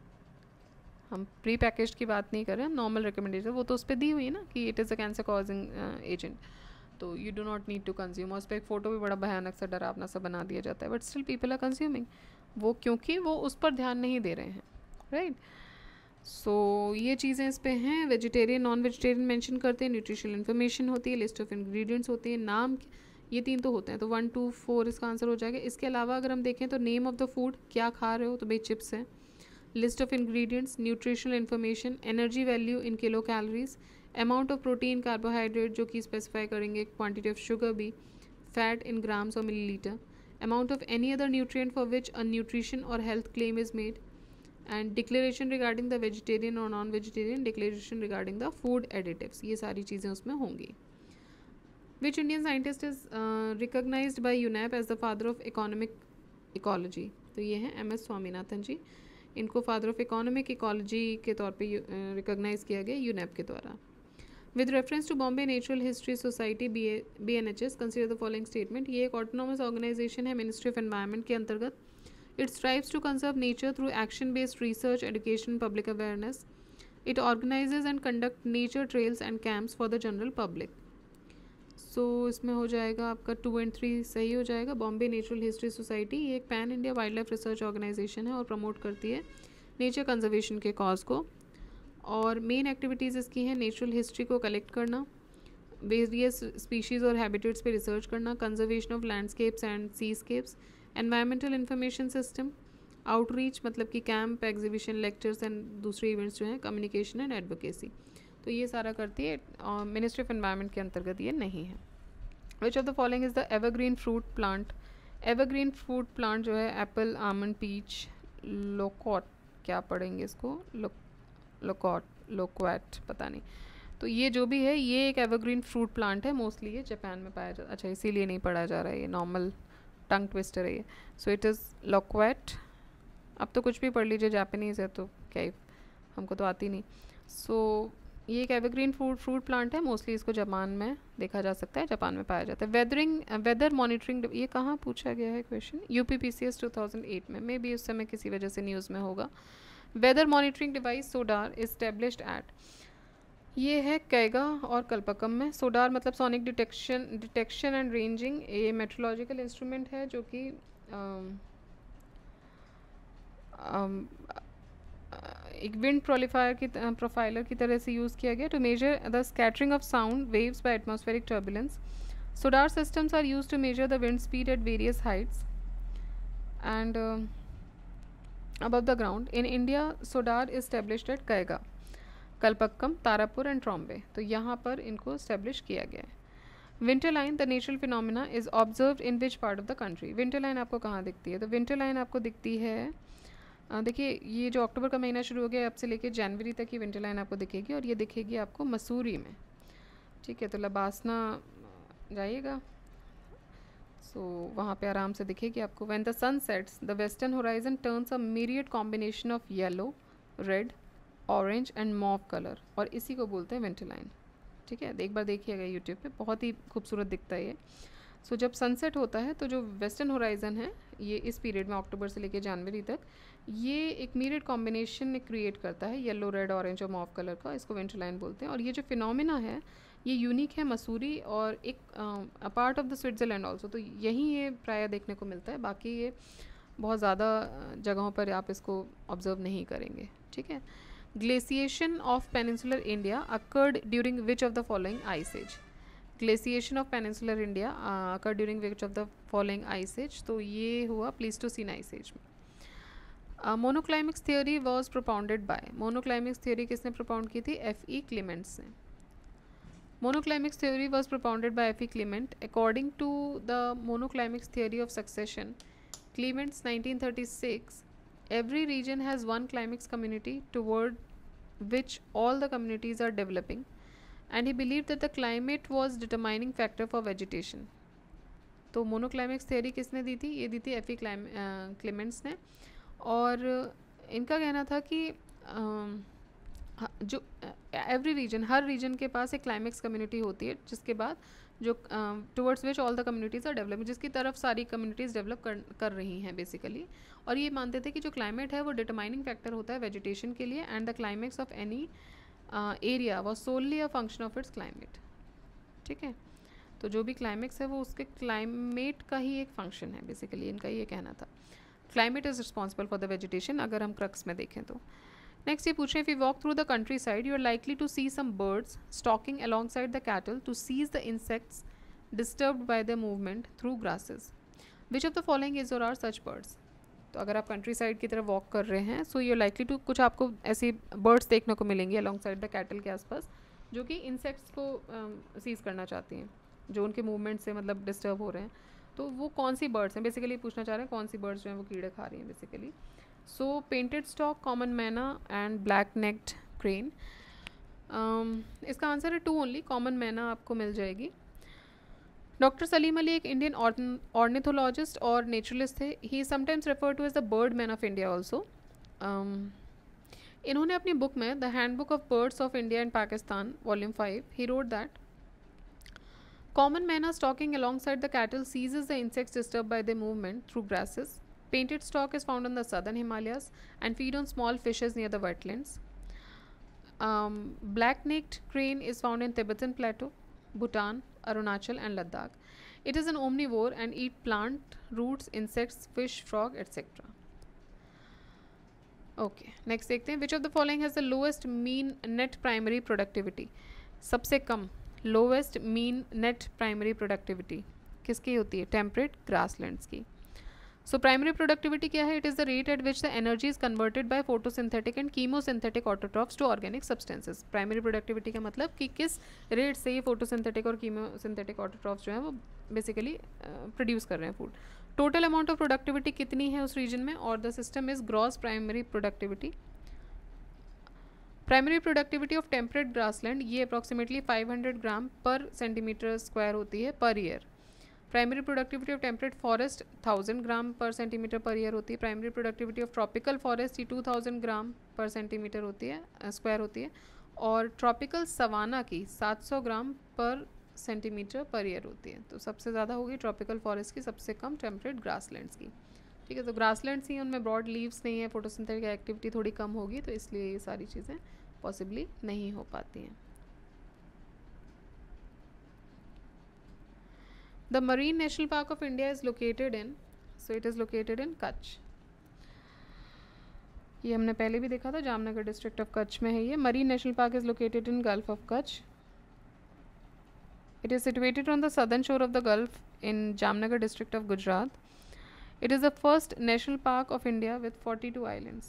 हम प्री पैकेज की बात नहीं कर रहे हैं, नॉर्मल रिकमेंडेशन वो तो उस पर दी हुई है ना कि it is a cancer causing agent, तो you do not need to consume. और उस पर एक फ़ोटो भी बड़ा भयानक सा डरावना सा बना दिया जाता है, but still people are consuming वो, क्योंकि वो उस पर ध्यान नहीं दे रहे हैं, राइट। सो ये चीज़ें इस पे हैं। वेजिटेरियन नॉन वेजिटेरियन मेंशन करते हैं, न्यूट्रिशनल इन्फॉर्मेशन होती है, लिस्ट ऑफ इंग्रेडिएंट्स होती है, नाम, ये 3 तो होते हैं, तो 1 2 4 इसका आंसर हो जाएगा। इसके अलावा अगर हम देखें तो नेम ऑफ द फूड, क्या खा रहे हो, तो भाई चिप्स है। List of ingredients, nutritional information, energy value in kilo calories, amount of protein carbohydrate जो कि स्पेसिफाई करेंगे, क्वांटिटी ऑफ शुगर भी, फैट इन ग्राम्स और millilitre, amount of any other nutrient for which a nutrition और health claim is made, and declaration regarding the vegetarian और non vegetarian, declaration regarding the food additives, ये सारी चीज़ें उसमें होंगी। Which Indian scientist is recognised by UNEP as the father of economic ecology, तो ये हैं MS स्वामीनाथन जी, इनको फादर ऑफ इकोनॉमिक इकोलॉजी के तौर पे रिकॉग्नाइज किया गया यूनेप के द्वारा। With reference to Bombay natural history society BNHS, consider the following statement, ये एक ऑटोनॉमस ऑर्गेनाइजेशन है मिनिस्ट्री ऑफ एनवायरनमेंट के अंतर्गत। It strives to conserve nature through action based research, education, public awareness. It organises and conduct nature trails and camps for the general public. So इसमें हो जाएगा आपका 2 और 3 सही हो जाएगा। बॉम्बे नेचुरल हिस्ट्री सोसाइटी ये एक pan India wildlife research organisation है और प्रमोट करती है नेचर कंजर्वेशन के कॉज को, और मेन एक्टिविटीज़ इसकी हैं नेचुरल हिस्ट्री को कलेक्ट करना, वेरियस स्पीशीज़ और हैबिटेट्स पे रिसर्च करना, conservation of landscapes and seascapes, environmental information system, outreach मतलब कि कैंप, एग्जीबिशन, लेक्चर्स एंड दूसरे इवेंट्स जो हैं, कम्युनिकेशन एंड एडवोकेसी, तो ये सारा करती है। मिनिस्ट्री ऑफ एनवायरनमेंट के अंतर्गत ये नहीं है। Which of the following is the evergreen fruit plant, evergreen fruit plant जो है एप्पल, आमंड, पीच, लोकॉट, क्या पढ़ेंगे इसको, लोक्वेट पता नहीं, तो ये जो भी है ये एक एवरग्रीन फ्रूट प्लांट है, मोस्टली ये जापान में पाया जाता, अच्छा इसीलिए नहीं पढ़ा जा रहा है, ये नॉर्मल टंग ट्विस्टर है ये। So it is loquat. अब तो कुछ भी पढ़ लीजिए, जापानीज़ है तो क्या ही, हमको तो आती नहीं। सो ये एक एवरग्रीन फ्रूट प्लांट है, मोस्टली इसको जापान में देखा जा सकता है, जापान में पाया जाता है। वेदर मॉनिटरिंग, ये कहाँ पूछा गया है क्वेश्चन, UPPCS 2008 में, मे बी उस समय किसी वजह से न्यूज़ में होगा। Weather monitoring device SODAR established at, ये है कैगा और कल्पकम में। सोडार मतलब सोनिक डिटेक्शन एंड रेंजिंग, ये मेट्रोलॉजिकल इंस्ट्रूमेंट है जो कि एक विंड प्रोफाइलर की तरह से यूज़ किया गया to measure the scattering of sound waves by atmospheric turbulence. SODAR systems are used to measure the wind speed at various heights and above the ground. In India, SODAR is established at Kaiga, Kalpakkam, Tarapur and Trombay, तो यहाँ पर इनको establish किया गया है। Winter line, the natural phenomena is observed in which part of the country, winter line आपको कहाँ दिखती है, तो विंटर लाइन आपको दिखती है, देखिए ये जो अक्टूबर का महीना शुरू हो गया अब से लेके जनवरी तक की विंटर लाइन आपको दिखेगी, और ये दिखेगी आपको मसूरी में, ठीक है, तो लबासना जाइएगा, सो वहाँ पे आराम से दिखेगी आपको। When the sun sets the western horizon turns a myriad combination of yellow, red, orange and mauve colour, और इसी को बोलते हैं विंटर लाइन, ठीक है, एक बार देखिएगा यूट्यूब पे, बहुत ही खूबसूरत दिखता है ये। सो जब सनसेट होता है तो जो वेस्टर्न होराइजन है ये इस पीरियड में अक्टूबर से लेकर जनवरी तक ये एक myriad कॉम्बिनेशन क्रिएट करता है येलो, रेड, ऑरेंज और मॉव कलर का, इसको विंटर लाइन बोलते हैं। और ये जो फिनोमिना है ये यूनिक है मसूरी और एक part of the Switzerland also, तो यहीं ये प्राय देखने को मिलता है, बाकी ये बहुत ज़्यादा जगहों पर आप इसको ऑब्जर्व नहीं करेंगे, ठीक है। Glaciation of peninsular India occurred during which of the following ice age, glaciation of peninsular India occurred during which of the following ice age, तो ये हुआ प्लीस्टोसीन आइस एज में। Monoclimax theory was propounded by, monoclimax theory किसने propound की थी, F.E. क्लीमेंट्स ने। Monoclinics theory was propounded by F.E. Clement. According to the monoclinics theory of succession, Clement's 1936, every region has one climax community toward which all the communities are developing, and he believed that the climate was determining factor for vegetation. तो मोनोक्लाइमेक्स theory किसने दी थी? ये दी थी एफी Clements ने। और इनका कहना था कि जो एवरी रीजन, हर रीजन के पास एक क्लाइमेक्स कम्युनिटी होती है जिसके बाद जो towards which all the communities are develop, जिसकी तरफ सारी कम्युनिटीज़ डेवलप कर रही हैं बेसिकली। और ये मानते थे कि जो क्लाइमेट है वो डिटरमाइनिंग फैक्टर होता है वेजिटेशन के लिए, and the climax of any area was solely a function of its climate. ठीक है, तो जो भी क्लाइमेक्स है वो उसके क्लाइमेट का ही एक फंक्शन है बेसिकली, इनका ये कहना था। Climate is responsible for the vegetation, अगर हम क्रक्स में देखें तो। नेक्स्ट ये पूछे, if you walk through the countryside you are likely to see some birds stalking alongside the cattle to seize the insects disturbed by the movement through grasses, which of the following is और are such birds. तो अगर आप country side की तरफ walk कर रहे हैं, so you are likely to, कुछ आपको ऐसी बर्ड्स देखने को मिलेंगी अलॉन्ग साइड द कैटल के आसपास, जो कि इंसेक्ट्स को सीज करना चाहती हैं, जो उनके मूवमेंट से मतलब डिस्टर्ब हो रहे हैं। तो वो कौन सी बर्ड्स हैं बेसिकली, पूछना चाह रहे हैं कौन सी बर्ड्स जो हैं वो कीड़े खा रही हैं basically. So painted stork, common myna and black necked crane. इसका आंसर है 2 ओनली, कॉमन मैना आपको मिल जाएगी। डॉक्टर सलीम अली एक इंडियन ऑर्निथोलॉजिस्ट और नेचुरलिस्ट थे। He sometimes refer to as the bird man of India also. इन्होंने अपनी बुक में the handbook of birds of India and Pakistan volume 5 he wrote that common manna stalking alongside the cattle seizes the insects disturbed by their movement through grasses. Painted stork is found in the southern Himalayas and feed on small fishes near the wetlands. Black-necked crane is found in Tibetan Plateau, Bhutan, Arunachal and Ladakh. It is an omnivore and eat plant, roots, insects, fish, frog, etc. Okay, next देखते हैं, which of the following has the lowest mean net primary productivity? सबसे कम lowest mean net primary productivity किसकी होती है? Temperate grasslands की। So primary productivity क्या है? It is the rate at which the energy is converted by photosynthetic and chemosynthetic autotrophs to organic substances. Primary productivity का मतलब कि किस रेट से ये फोटोसिंथेटिक और कीमोसिंथेटिक ऑटोट्रॉफ्स जो हैं वो बेसिकली प्रोड्यूस कर रहे हैं food. Total amount of productivity कितनी है उस रीजन में, और the system is gross primary productivity. Primary productivity of temperate grassland ये approximately 500 gram per centimetre square होती है per year. Primary productivity of temperate forest 1000 gram per centimetre per year होती है। Primary productivity of tropical forest ये 2000 ग्राम per centimetre होती है, square होती है। और ट्रॉपिकल सवाना की 700 ग्राम पर सेंटीमीटर पर ईयर होती है। तो सबसे ज़्यादा होगी ट्रॉपिकल फॉरेस्ट की, सबसे कम टेम्परेट ग्रासलैंड्स की। ठीक है, तो ग्रासलैंड्स ही, उनमें ब्रॉड लीव्स नहीं है, फोटोसिंथेटिक एक्टिविटी थोड़ी कम होगी, तो इसलिए ये सारी चीज़ें पॉसिबली नहीं हो पाती हैं। The marine national park of India is located in, so it is located in Kutch. ये हमने पहले भी देखा था, जामनगर डिस्ट्रिक्ट ऑफ कच्छ में है ये। Marine national park is located in gulf of Kutch. It is situated on the southern shore of the gulf in Jamnagar district of Gujarat. It is the first national park of India with 42 islands.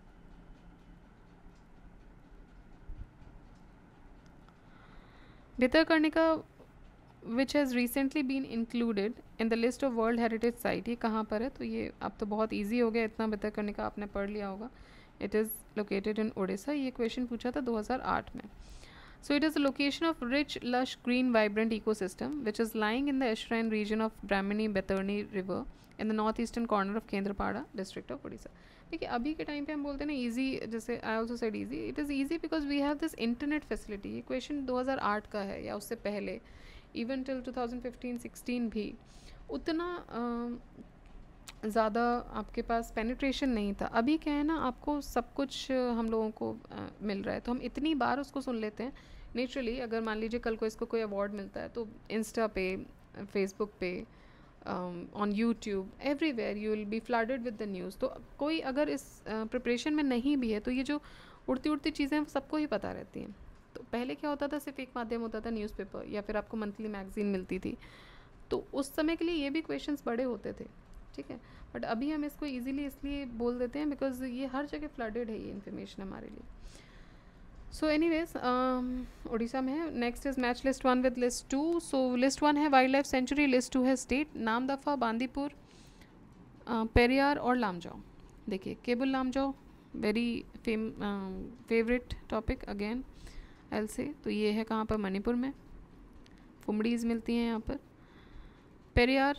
Bhitarkanika which has recently been included in the list of World Heritage Site, ये कहाँ पर है? तो ये अब तो बहुत easy हो गया, इतना भितरकनिका आपने पढ़ लिया होगा। It is located in Odisha। ये क्वेश्चन पूछा था 2008 में। So it is a location of rich, lush, green, vibrant ecosystem which is lying in the estuarine region of Brahmani-Batarani River in the northeastern corner of Kendrapada district of Odisha। देखिए अभी के time पे हम बोलते हैं ना easy, जैसे I also said easy, it is easy because we have this internet facility। ये क्वेश्चन 2008 का है या उससे पहले, even till 2015-16 भी उतना ज़्यादा आपके पास पेनिट्रेशन नहीं था। अभी क्या है ना, आपको सब कुछ हम लोगों को मिल रहा है, तो हम इतनी बार उसको सुन लेते हैं नेचुरली। अगर मान लीजिए कल को इसको कोई अवार्ड मिलता है तो इंस्टा पे, फेसबुक पे, on YouTube, everywhere you will be flooded with the news. तो कोई अगर इस प्रिपरेशन में नहीं भी है तो ये जो उड़ती उड़ती चीज़ें हैं सबको ही पता रहती हैं। तो पहले क्या होता था, सिर्फ एक माध्यम होता था न्यूज़पेपर, या फिर आपको मंथली मैगजीन मिलती थी, तो उस समय के लिए ये भी क्वेश्चंस बड़े होते थे। ठीक है, बट अभी हम इसको इजीली इसलिए बोल देते हैं बिकॉज ये हर जगह फ्लडेड है ये इन्फॉर्मेशन हमारे लिए। सो एनीवेज उड़ीसा में है। Next is match list 1 with list 2। So list 1 है वाइल्ड लाइफ सेंचुरी, लिस्ट 2 है स्टेट, नामदफा, बांदीपुर, पेरियार और लामजाओ। देखिए Keibul Lamjao very favourite topic again L से। तो ये है कहाँ पर? मणिपुर में। फुमड़ीज़ मिलती हैं यहाँ पर। पेरियार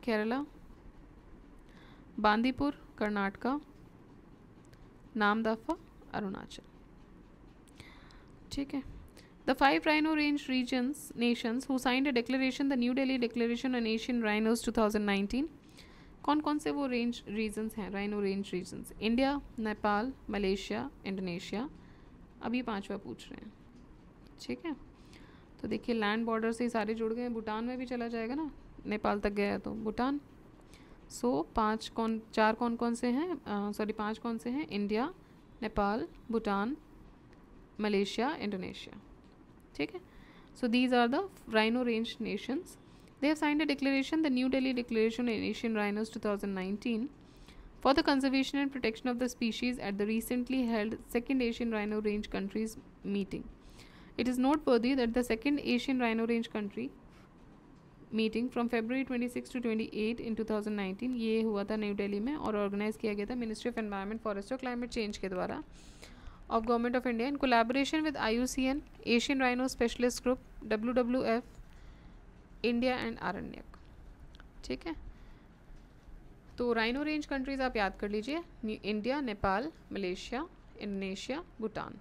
केरला, बांदीपुर कर्नाटका, नामदफा अरुणाचल। ठीक है। The 5 rhino range nations who signed a declaration, the New Delhi Declaration on Asian Rhinos 2019. कौन कौन से वो रीजन्स हैं, rhino range regions? India, Nepal, Malaysia, Indonesia. अभी 5वां पूछ रहे हैं। ठीक है, तो देखिए लैंड बॉर्डर से ही सारे जुड़ गए, भूटान में भी चला जाएगा ना, नेपाल तक गया तो भूटान। सो 5 कौन से हैं, 5 कौन से हैं? India, Nepal, Bhutan, Malaysia, Indonesia. ठीक है, so these are the rhino range nations. They have signed a declaration, the New Delhi Declaration on Asian Rhinos 2019, for the conservation and protection of the species at the recently held Second Asian Rhino Range Countries meeting. It is noteworthy that the Second Asian Rhino Range Country meeting from February 26 to 28 in 2019 ये हुआ था new Delhi में और organise किया गया था ministry of environment, forest और climate change के द्वारा of government of India in collaboration with IUCN, Asian rhino specialist group, WWF, India and Aaranyak. ठीक है, तो राइनो रेंज कंट्रीज आप याद कर लीजिए, India, Nepal, Malaysia, Indonesia, Bhutan.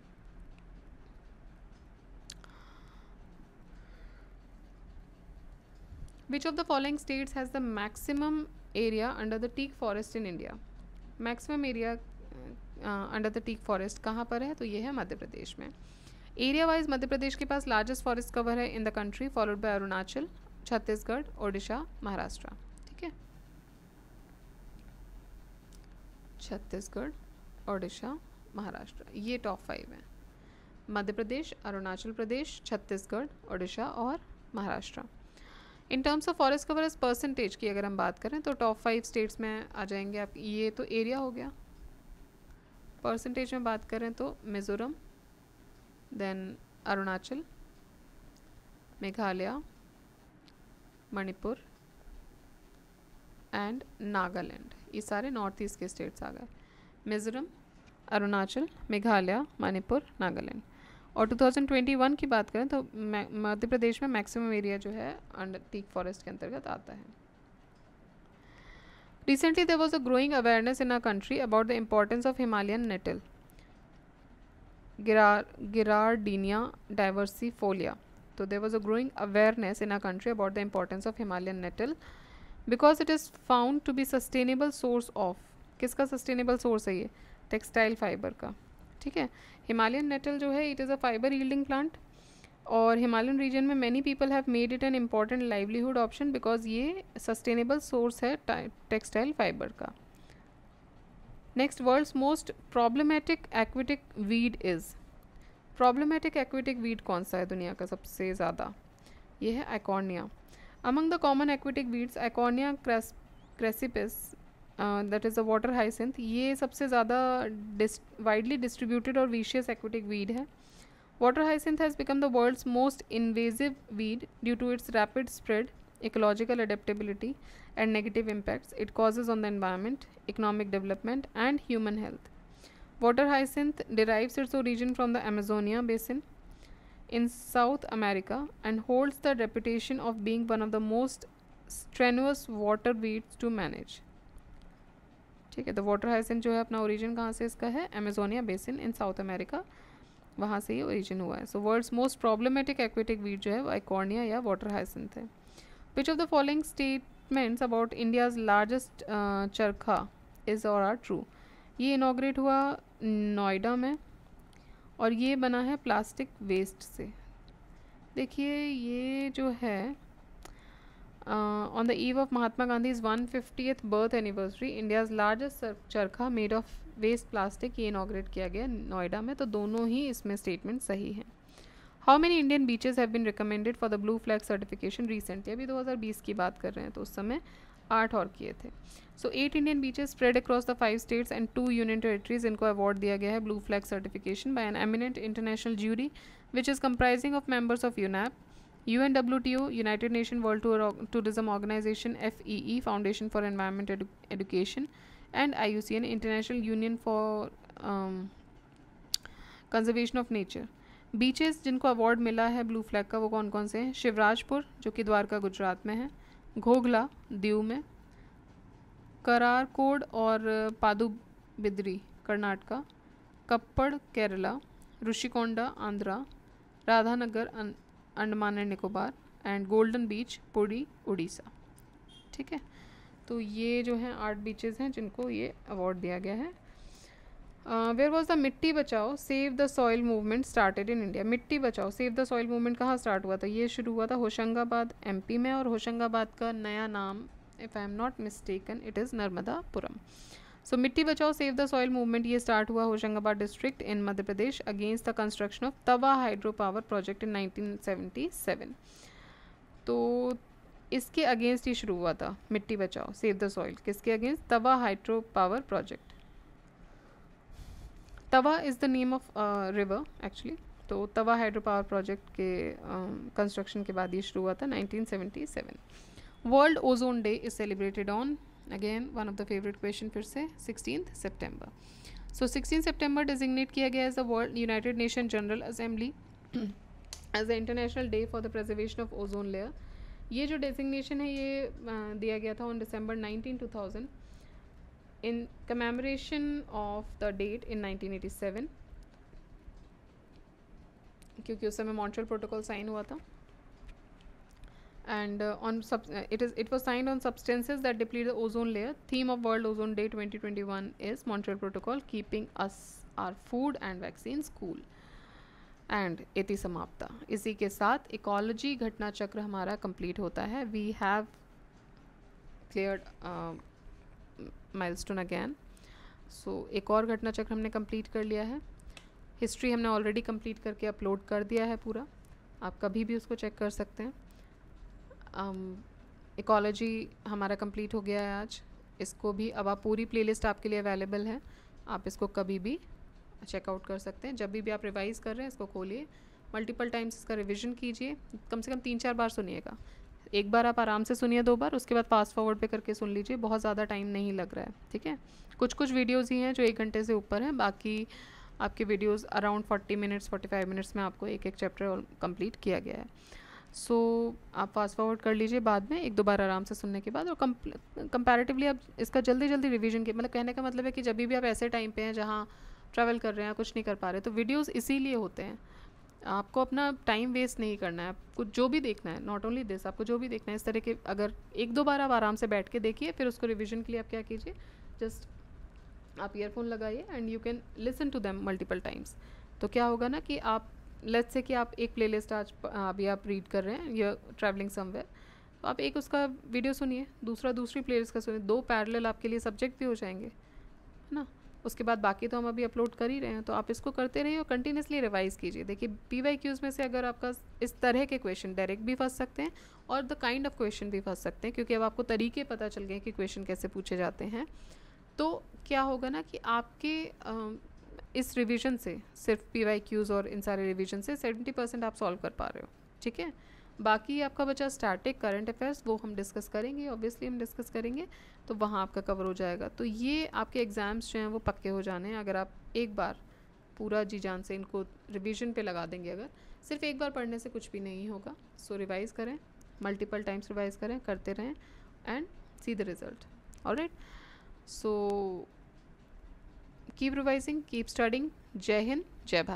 Which of the following states has the maximum area under the teak forest in India? Maximum area under the teak forest कहाँ पर है? तो ये है मध्य प्रदेश में. एरिया वाइज मध्य प्रदेश के पास लार्जेस्ट फॉरेस्ट कवर है in the country, followed by Arunachal, Chhattisgarh, Odisha, Maharashtra. ठीक है, छत्तीसगढ़, ओडिशा, महाराष्ट्र, ये टॉप 5 हैं. मध्य प्रदेश, अरुणाचल प्रदेश, छत्तीसगढ़, ओडिशा और Maharashtra. In terms of forest cover as percentage की अगर हम बात करें तो टॉप 5 स्टेट्स में आ जाएंगे आप. ये तो एरिया हो गया. परसेंटेज में बात करें तो मिज़ोरम, देन अरुणाचल, मेघालय, मणिपुर एंड नागालैंड. ये सारे नॉर्थ ईस्ट के स्टेट्स आ गए. मिज़ोरम, अरुणाचल, मेघालय, मणिपुर, नागालैंड. और 2021 की बात करें तो मध्य प्रदेश में मैक्सिमम एरिया जो है अंडर टीक फॉरेस्ट के अंतर्गत आता है. Recently there was a growing awareness in our country about the importance of Himalayan nettle, Girardinia diversifolia. So there was a growing awareness in our country about the importance of Himalayan nettle because it is found to be sustainable source of, किसका sustainable source है ये? Textile fibre का. ठीक है, Himalayan nettle जो है it is a fibre yielding plant और Himalayan region में many people have made it an important livelihood option because ये सस्टेनेबल सोर्स है टेक्सटाइल फाइबर का. Next, world's most problematic aquatic weed is. Problematic aquatic weed कौन सा है दुनिया का सबसे ज़्यादा? ये है Eichhornia. Among the common aquatic weeds Eichhornia crassipes that is the water hyacinth, ये सबसे ज़्यादा वाइडली डिस्ट्रीब्यूटेड और विशियस एक्वेटिक वीड है. Water hyacinth has become the world's most invasive weed due to its rapid spread, ecological adaptability, and negative impacts it causes on the environment, economic development, and human health. Water hyacinth derives its origin from the Amazonia basin in South America and holds the reputation of being one of the most strenuous water weeds to manage. ठीक है, तो water hyacinth जो है अपना origin कहाँ से इसका है? Amazonia basin in South America, वहाँ से ये ओरिजिन हुआ है. So world's most problematic aquatic weed जो है वो आइकॉर्निया या वाटर हाइसिंथ है. Which of the following statements about India's largest charkha is और आर ट्रू? ये इनॉग्रेट हुआ नोएडा में और ये बना है प्लास्टिक वेस्ट से. देखिए ये जो है on the eve of Mahatma Gandhi 150th birth anniversary India's largest charkha made of waste plastic ये इनॉग्रेट किया गया नोएडा में. तो दोनों ही इसमें स्टेटमेंट सही हैं. How many Indian beaches have been recommended for the blue flag certification recently? अभी 2020 की बात कर रहे हैं तो उस समय 8 और किए थे. So 8 Indian beaches spread across the 5 states and 2 union territories, इनको अवार्ड दिया गया है blue flag certification by an eminent international jury which is comprising of members of UNEP, UNWTO, United Nations World Tourism Organization, FEE, Foundation for Environment Education, and IUCN, International Union for Conservation of Nature. Beaches जिनको award मिला है blue flag का वो कौन कौन से हैं? शिवराजपुर जो कि द्वारका गुजरात में है, घोघला दीव में, करारकोड और Padubidri Karnataka, Kappad Kerala, Rushikonda Andhra, Radhanagar Andaman and Nicobar and golden beach Puri Orissa. ठीक है, तो ये जो हैं 8 बीचेस हैं जिनको ये अवार्ड दिया गया है। Where was the Mitti Bachao save the soil movement started in India. Mitti Bachao save the soil movement कहाँ स्टार्ट हुआ था? ये शुरू हुआ था होशंगाबाद एमपी में, और होशंगाबाद का नया नाम, if I am not mistaken, it is Narmadapuram. So Mitti Bachao save the soil movement ये स्टार्ट हुआ Hoshangabad district in Madhya Pradesh against the construction of Tawa hydro power project in 1977। तो इसके अगेंस्ट ही शुरू हुआ था Mitti Bachao save the soil. किसके against? Tawa hydro power project. Tawa is the name of river actually. तो Tawa hydro power project के कंस्ट्रक्शन के बाद ये शुरू हुआ था 1977। World ozone day is celebrated on, again one of the favourite question फिर से, 16 सितंबर। सो 16 सितंबर डिजिग्नेट किया गया as the world United Nation General Assembly as the international day for the preservation of ozone layer. ये जो डेजिग्नेशन है ये दिया गया था on December 19, 2000 in commemoration of the date in 1987, क्योंकि उस समय मॉन्ट्रियल प्रोटोकॉल साइन हुआ था। and it was signed on substances that deplete the ozone layer. Theme of World Ozone Day 2021 is Montreal Protocol, keeping us our food and vaccines cool. And इति समाप्ता। इसी के साथ इकोलॉजी घटना चक्र हमारा complete होता है। We have cleared milestone again. So एक और घटना चक्र हमने कंप्लीट कर लिया है। हिस्ट्री हमने ऑलरेडी कंप्लीट करके अपलोड कर दिया है पूरा, आप कभी भी उसको चेक कर सकते हैं। इकोलॉजी हमारा कंप्लीट हो गया है आज। इसको भी अब आप पूरी प्लेलिस्ट आपके लिए अवेलेबल है, आप इसको कभी भी चेकआउट कर सकते हैं। जब भी आप रिवाइज कर रहे हैं इसको खोलिए, मल्टीपल टाइम्स इसका रिवीजन कीजिए, कम से कम 3-4 बार सुनिएगा। एक बार आप आराम से सुनिए, 2 बार, उसके बाद फास्ट फॉरवर्ड पे करके सुन लीजिए, बहुत ज़्यादा टाइम नहीं लग रहा है। ठीक है, कुछ वीडियोज़ ही हैं जो 1 घंटे से ऊपर हैं, बाकी आपके वीडियोज़ अराउंड 40 मिनट्स 45 मिनट्स में आपको एक चैप्टर कंप्लीट किया गया है। सो आप फास्ट फॉरवर्ड कर लीजिए बाद में 1-2 बार आराम से सुनने के बाद, और कंपैरेटिवली आप इसका जल्दी रिवीजन के, मतलब कहने का मतलब है कि जब भी आप ऐसे टाइम पे हैं जहाँ ट्रैवल कर रहे हैं, कुछ नहीं कर पा रहे, तो वीडियोस इसीलिए होते हैं। आपको अपना टाइम वेस्ट नहीं करना है, आपको जो भी देखना है, नॉट ओनली दिस, आपको जो भी देखना है इस तरह के, अगर 1-2 बार आप आराम से बैठ के देखिए, फिर उसको रिवीजन के लिए आप क्या कीजिए, जस्ट आप ईयरफोन लगाइए and you can listen to them multiple times. तो क्या होगा ना कि आप, लेट्स से कि आप एक प्लेलिस्ट आज अभी आप रीड कर रहे हैं या ट्रैवलिंग समवेयर, तो आप एक उसका वीडियो सुनिए, दूसरी प्लेलिस्ट का सुनिए, 2 पैरेलल आपके लिए सब्जेक्ट भी हो जाएंगे, है ना। उसके बाद बाकी तो हम अभी अपलोड कर ही रहे हैं, तो आप इसको करते रहिए और कंटिन्यूसली रिवाइज कीजिए। देखिए PYQs में से अगर आपका इस तरह के क्वेश्चन डायरेक्ट भी फंस सकते हैं और द काइंड ऑफ क्वेश्चन भी फंस सकते हैं, क्योंकि अब आपको तरीके पता चल गए कि क्वेश्चन कैसे पूछे जाते हैं। तो क्या होगा ना कि आपके इस रिवीजन से, सिर्फ PYQs और इन सारे रिवीजन से 70% आप सॉल्व कर पा रहे हो। ठीक है, बाकी आपका बचा स्टैटिक करंट अफेयर्स, वो हम डिस्कस करेंगे, ऑब्वियसली हम डिस्कस करेंगे, तो वहाँ आपका कवर हो जाएगा। तो ये आपके एग्ज़ाम्स जो हैं वो पक्के हो जाने हैं अगर आप एक बार पूरा जी जान से इनको रिवीजन पे लगा देंगे। अगर सिर्फ एक बार पढ़ने से कुछ भी नहीं होगा। सो रिवाइज़ करें, मल्टीपल टाइम्स रिवाइज़ करें, करते रहें and see the result. Alright, so keep revising, keep studying. जय हिंद, जय भारत।